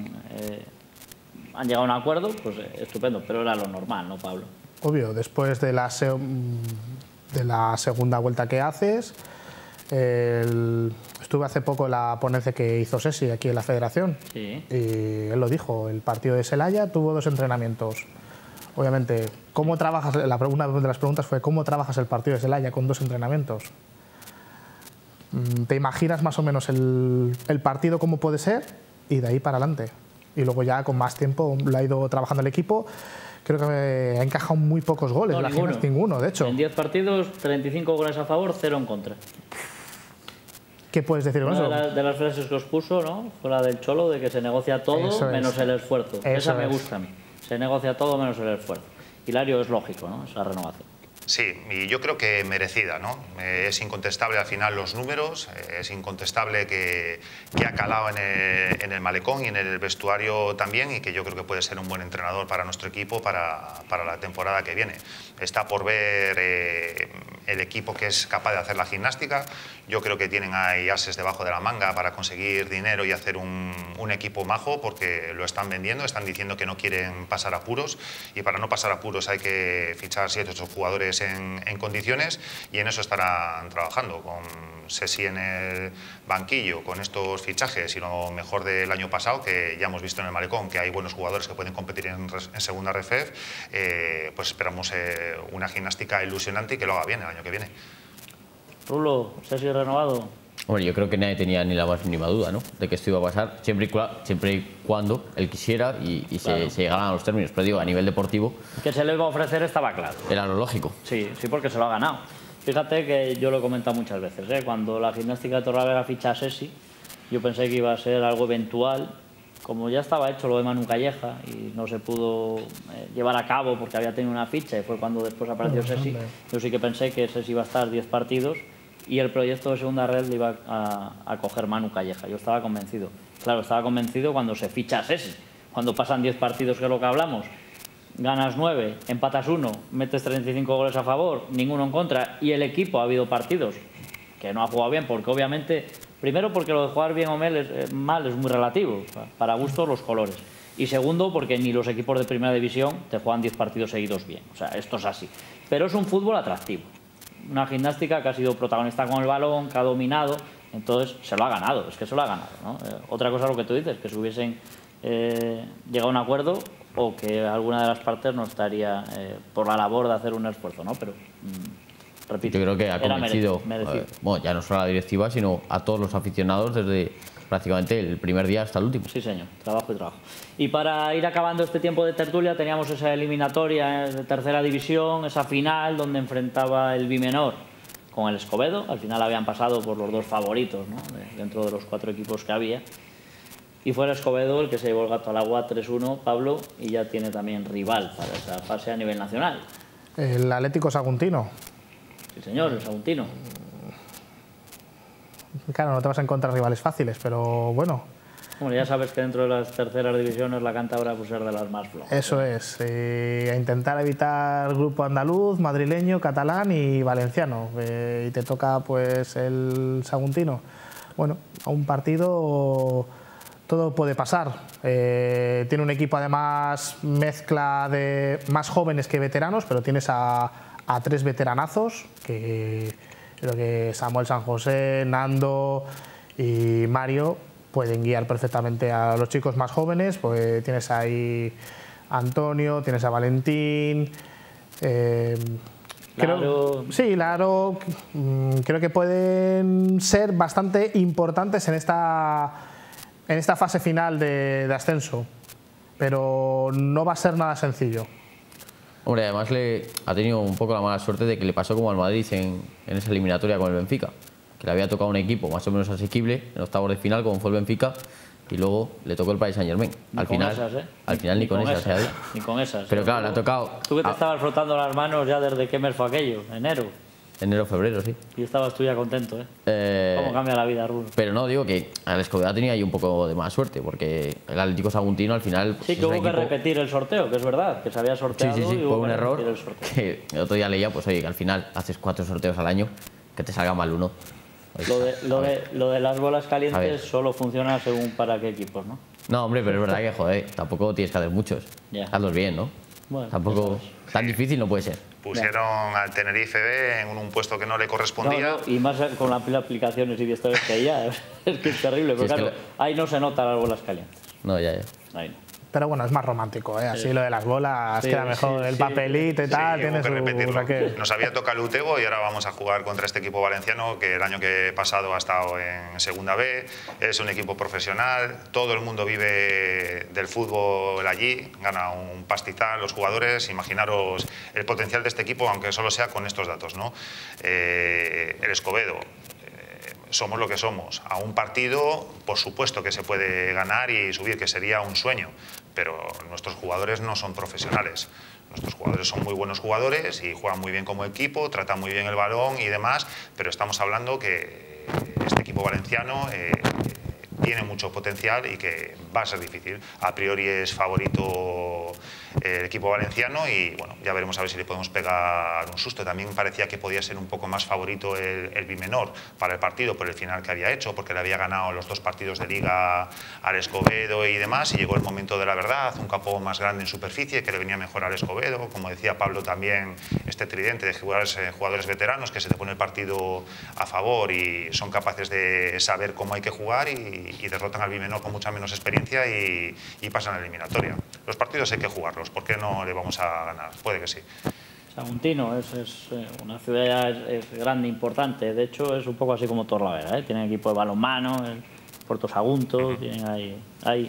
han llegado a un acuerdo, pues estupendo, pero era lo normal, ¿no, Pablo?
Obvio, después de la segunda vuelta que haces, estuve hace poco en la ponencia que hizo Sesi aquí en la Federación, y él lo dijo, el partido de Celaya tuvo 2 entrenamientos. Obviamente, ¿cómo trabajas? Una de las preguntas fue ¿cómo trabajas el partido de Celaya con 2 entrenamientos? ¿Te imaginas más o menos el partido cómo puede ser? Y de ahí para adelante. Y luego ya con más tiempo lo ha ido trabajando el equipo. Creo que ha encajado muy pocos goles, ninguno, de hecho.
En 10 partidos, 35 goles a favor, 0 en contra.
¿Qué puedes decir con eso?
Una de las frases que os puso, ¿no?, fue la del Cholo, de que se negocia todo menos el esfuerzo. Esa me gusta a mí. Se negocia todo menos el esfuerzo. Hilario, es lógico, ¿no?, esa renovación.
Sí, y yo creo que merecida, ¿no? Es incontestable al final los números, es incontestable que ha calado en el malecón y en el vestuario también, y que yo creo que puede ser un buen entrenador para nuestro equipo para la temporada que viene. Está por ver el equipo que es capaz de hacer la gimnástica. Yo creo que tienen ahí ases debajo de la manga para conseguir dinero y hacer un equipo majo, porque lo están vendiendo, están diciendo que no quieren pasar apuros, y para no pasar apuros hay que fichar 7 o 8 jugadores en condiciones, y en eso estarán trabajando, con Sesi en el banquillo, con estos fichajes y lo mejor del año pasado, que ya hemos visto en el malecón que hay buenos jugadores que pueden competir en segunda RFEF. Pues esperamos una gimnástica ilusionante y que lo haga bien el año que viene.
Rulo, ¿Sesi renovado?
Hombre, yo creo que nadie tenía ni la más mínima duda, ¿no?, de que esto iba a pasar, siempre y cuando él quisiera y claro, se llegaran a los términos. Pero digo, a nivel deportivo,
que se le iba a ofrecer estaba claro.
Era lo lógico.
Sí, porque se lo ha ganado. Fíjate que yo lo he comentado muchas veces, ¿eh? Cuando la gimnástica de Torrelavega ficha a Sesi, yo pensé que iba a ser algo eventual. Como ya estaba hecho lo de Manu Calleja y no se pudo llevar a cabo porque había tenido una ficha, y fue cuando después apareció Sesi, yo sí que pensé que Sesi iba a estar 10 partidos y el proyecto de segunda red le iba a coger Manu Calleja. Yo estaba convencido. Claro, estaba convencido cuando se ficha a Sesi. Cuando pasan 10 partidos, que es lo que hablamos, ganas 9, empatas 1, metes 35 goles a favor, ninguno en contra, y el equipo ha habido partidos que no ha jugado bien, porque obviamente, primero porque lo de jugar bien o mal es muy relativo, para gustos los colores, y segundo porque ni los equipos de primera división te juegan 10 partidos seguidos bien, o sea, esto es así. Pero es un fútbol atractivo, una gimnástica que ha sido protagonista con el balón, que ha dominado, entonces se lo ha ganado, es que se lo ha ganado, ¿no? Otra cosa es lo que tú dices, que si hubiesen llegado a un acuerdo, o que alguna de las partes no estaría por la labor de hacer un esfuerzo, ¿no? Pero, repito,
yo creo que ha convencido,
merecido.
Bueno, ya no solo a la directiva, sino a todos los aficionados desde prácticamente el primer día hasta el último.
Sí, señor, trabajo y trabajo. Y para ir acabando este tiempo de tertulia, teníamos esa eliminatoria de tercera división, esa final donde enfrentaba el Bimenor con el Escobedo. Al final habían pasado por los dos favoritos, ¿no?, dentro de los 4 equipos que había. Y fue el Escobedo el que se llevó el gato al agua 3-1, Pablo, y ya tiene también rival para esa fase a nivel nacional.
El Atlético Saguntino.
Sí, señor, el Saguntino.
Claro, no te vas a encontrar rivales fáciles, pero bueno.
Bueno, ya sabes que dentro de las terceras divisiones la cántabra puede ser de las más flojas.
Eso es, a intentar evitar grupo andaluz, madrileño, catalán y valenciano. Y te toca pues el Saguntino. Bueno, a un partido todo puede pasar. Tiene un equipo además mezcla de más jóvenes que veteranos, pero tienes a 3 veteranazos, que creo que Samuel San José, Nando y Mario pueden guiar perfectamente a los chicos más jóvenes. Pues tienes ahí a Antonio, tienes a Valentín, Laro, creo que pueden ser bastante importantes en esta fase final de ascenso, pero no va a ser nada sencillo.
Hombre, además ha tenido un poco la mala suerte de que le pasó como al Madrid en esa eliminatoria con el Benfica, que le había tocado un equipo más o menos asequible en octavos de final, como fue el Benfica, y luego le tocó el Paris Saint-Germain. Al final ni con esas.
Ni con esas.
Pero claro, le ha tocado...
Tú que te estabas frotando las manos ya desde qué mes fue aquello, enero.
Enero, febrero, sí.
Y estabas tú ya contento, ¿eh? ¿Cómo cambia la vida, Rulo?
Pero no, digo que el Escobedo tenía ahí un poco de mala suerte, porque el Atlético Saguntino al final... Pues,
sí, que hubo que repetir el sorteo, que es verdad, que se había sorteado.
Sí,
y
fue un error que el otro día leía, pues oye, que al final haces 4 sorteos al año, que te salga mal uno.
Lo de las bolas calientes solo funciona según para qué equipos, ¿no?
No, hombre, pero es verdad que, joder, tampoco tienes que hacer muchos. Hazlos bien, ¿no?
Bueno,
tampoco... Tan difícil no puede ser.
Pusieron al Tenerife B en un puesto que no le correspondía.
No, y más con las aplicaciones y directores que hay ya. Es que es terrible, pero claro, ahí no se notan las bolas calientes.
No, ya.
Ahí no.
Pero bueno, es más romántico, ¿eh? Así lo de las bolas queda mejor, el papelito y tal, tiene su
repetirlo. Nos había tocado el Utebo y ahora vamos a jugar contra este equipo valenciano que el año que pasado ha estado en segunda B, es un equipo profesional, todo el mundo vive del fútbol allí, gana un pastizal los jugadores, imaginaros el potencial de este equipo, aunque solo sea con estos datos, ¿no? El Escobedo, somos lo que somos. A un partido, por supuesto que se puede ganar y subir, que sería un sueño, pero nuestros jugadores no son profesionales. Nuestros jugadores son muy buenos jugadores y juegan muy bien como equipo, tratan muy bien el balón y demás, pero estamos hablando que este equipo valenciano tiene mucho potencial y que va a ser difícil. A priori es favorito el equipo valenciano y bueno, ya veremos a ver si le podemos pegar un susto. También parecía que podía ser un poco más favorito el Bimenor para el partido por el final que había hecho, porque le había ganado los 2 partidos de Liga al Escobedo y demás, y llegó el momento de la verdad, un campo más grande en superficie que le venía mejor al Escobedo, como decía Pablo también, este tridente de jugadores veteranos que se te pone el partido a favor y son capaces de saber cómo hay que jugar y derrotan al Bimenor con mucha menos experiencia y pasan a la eliminatoria. Los partidos hay que jugarlos, ¿por qué no le vamos a ganar? Puede que sí.
Saguntino es una ciudad es grande, importante, de hecho es un poco así como Torlavega, ¿eh? Tienen equipo de balonmano, el Puerto Sagunto, tienen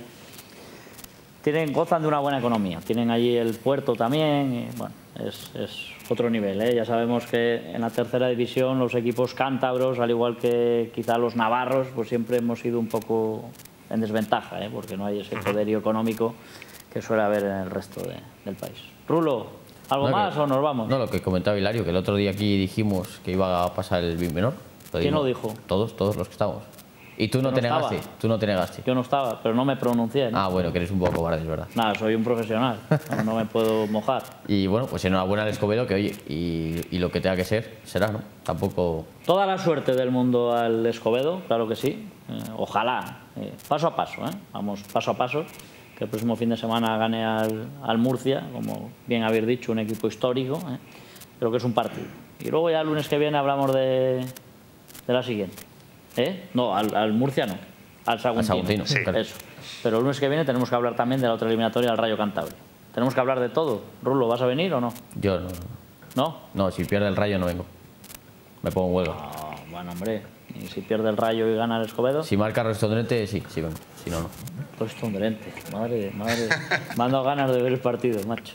gozan de una buena economía, tienen allí el puerto también, y, bueno, es otro nivel, ¿eh? Ya sabemos que en la tercera división los equipos cántabros, al igual que quizá los navarros, pues siempre hemos ido un poco en desventaja, ¿eh? Porque no hay ese poderío económico que suele haber en el resto del país. Rulo, ¿algo más o nos vamos?
No, lo que comentaba Hilario, que el otro día aquí dijimos que iba a pasar el Bimenor.
¿Quién lo dijo?
Todos los que estábamos. Y tú no te negaste, tú no te negaste.
Yo no estaba, pero no me pronuncié, ¿no?
Ah, bueno, que eres un poco cobarde, es verdad.
Nada, soy un profesional, no me puedo mojar.
Y bueno, pues enhorabuena al Escobedo, que oye, y lo que tenga que ser, será, ¿no? Tampoco...
Toda la suerte del mundo al Escobedo, claro que sí. Ojalá, paso a paso, vamos paso a paso, que el próximo fin de semana gane al Murcia, como bien habéis dicho, un equipo histórico, pero que es un partido. Y luego ya el lunes que viene hablamos de la siguiente. No, al Murcia no, al Saguntino.
Sí.
Eso. Pero el lunes que viene tenemos que hablar también de la otra eliminatoria, al Rayo Cantabria. Tenemos que hablar de todo. Rulo, ¿vas a venir o no?
Yo no.
¿No?
No, si pierde el Rayo no vengo. Me pongo en huelga.
No, bueno, hombre. ¿Y si pierde el Rayo y gana el Escobedo?
Si marca Restondrente, sí vengo. Si no, no.
Restondrente, madre. Me han dado ganas de ver el partido, macho.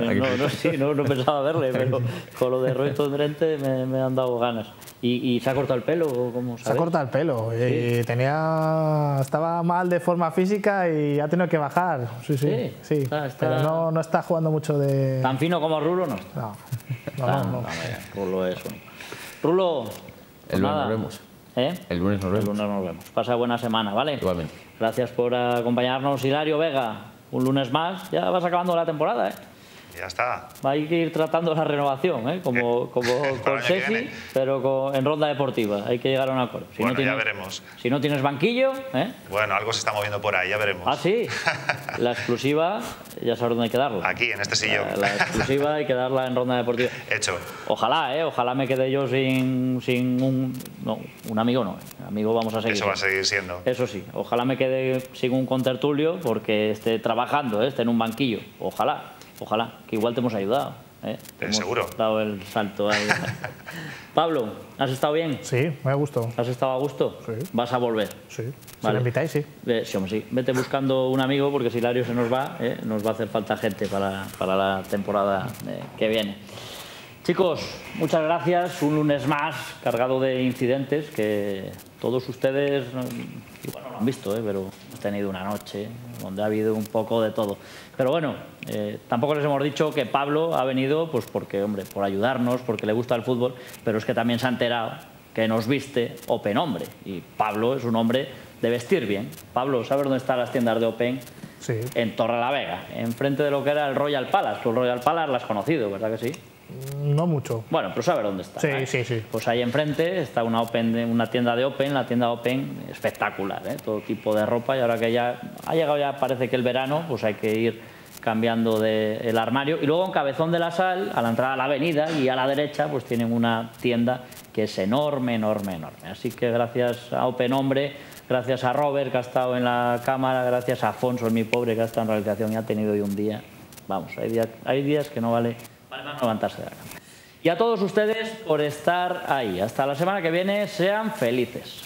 No pensaba verle, pero con lo de Restondrente me han dado ganas. ¿Y se ha cortado el pelo? ¿Cómo sabes?
Se ha cortado el pelo. ¿Sí? Estaba mal de forma física y ha tenido que bajar. Sí. Pero no está jugando mucho de...
¿Tan fino como Rulo no está? No. Rulo es único. Rulo,
el lunes nos vemos. El lunes nos vemos.
El lunes nos vemos. Pasa buena semana, ¿vale?
Igualmente.
Gracias por acompañarnos, Hilario Vega. Un lunes más. Ya vas acabando la temporada,
Ya está.
Hay que ir tratando la renovación, como con Ceci, pero en ronda deportiva. Hay que llegar a un acuerdo.
Ya veremos.
Si no tienes banquillo...
Bueno, algo se está moviendo por ahí, ya veremos.
Ah, sí. La exclusiva, ya sabes dónde hay que darla.
Aquí, en este sillón.
La exclusiva hay que darla en ronda deportiva.
Hecho.
Ojalá me quede yo sin un amigo no. Amigo vamos a seguir.
Eso va a seguir siendo.
Eso sí. Ojalá me quede sin un contertulio porque esté trabajando, esté en un banquillo. Ojalá, que igual te hemos ayudado.
Seguro.
Hemos dado el salto ahí. Pablo, ¿has estado bien?
Sí, me ha gustado.
¿Has estado a gusto?
Sí.
¿Vas a volver?
Sí.
Vale.
Si me invitáis, sí.
Sí. Vete buscando un amigo porque si Hilario se nos va a hacer falta gente para la temporada que viene. Chicos, muchas gracias. Un lunes más cargado de incidentes que todos ustedes igual no lo han visto, pero hemos tenido una noche donde ha habido un poco de todo. Pero bueno, tampoco les hemos dicho que Pablo ha venido pues porque, hombre, por ayudarnos, porque le gusta el fútbol, pero es que también se ha enterado que nos viste Open Hombre. Y Pablo es un hombre de vestir bien. Pablo, ¿sabes dónde están las tiendas de Open?
Sí.
En Torrelavega, enfrente de lo que era el Royal Palace. Tú el Royal Palace lo has conocido, ¿verdad que sí?
No mucho.
Bueno, pero sabes dónde está.
Sí.
Pues ahí enfrente está una tienda de Open, la tienda Open espectacular, todo tipo de ropa, y ahora que ya ha llegado parece que el verano, pues hay que ir cambiando el armario. Y luego en Cabezón de la Sal, a la entrada a la avenida y a la derecha, pues tienen una tienda que es enorme. Así que gracias a Open Hombre, gracias a Robert, que ha estado en la cámara, gracias a Afonso, mi pobre, que ha estado en realización y ha tenido hoy un día. Vamos, hay días que no vale más levantarse de la cama. Y a todos ustedes por estar ahí. Hasta la semana que viene, sean felices.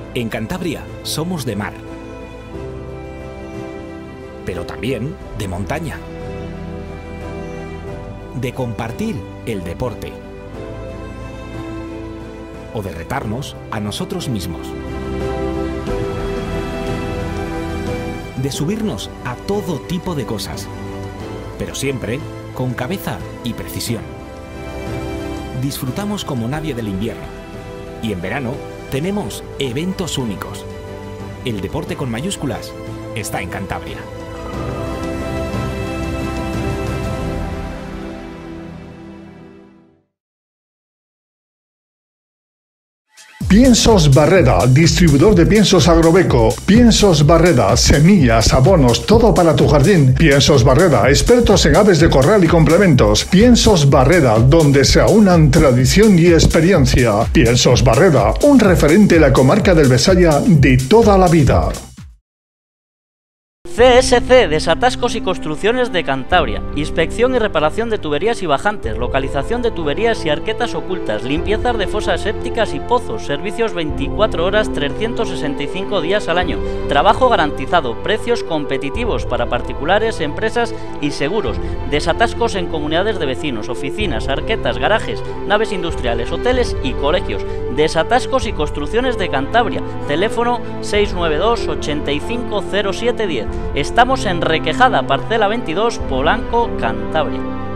En Cantabria somos de mar, pero también de montaña, de compartir el deporte o de retarnos a nosotros mismos, de subirnos a todo tipo de cosas, pero siempre con cabeza y precisión. Disfrutamos como nadie del invierno y en verano tenemos eventos únicos. El deporte con mayúsculas está en Cantabria.
Piensos Barreda, distribuidor de piensos Agrobeco. Piensos Barreda, semillas, abonos, todo para tu jardín. Piensos Barreda, expertos en aves de corral y complementos. Piensos Barreda, donde se aunan tradición y experiencia. Piensos Barreda, un referente en la comarca del Besaya de toda la vida.
CSC, Desatascos y Construcciones de Cantabria. Inspección y reparación de tuberías y bajantes, localización de tuberías y arquetas ocultas, limpiezas de fosas sépticas y pozos, servicios 24 horas, 365 días al año, trabajo garantizado, precios competitivos para particulares, empresas y seguros, desatascos en comunidades de vecinos, oficinas, arquetas, garajes, naves industriales, hoteles y colegios. Desatascos y Construcciones de Cantabria, teléfono 692 850710. Estamos en Requejada, parcela 22, Polanco, Cantabria.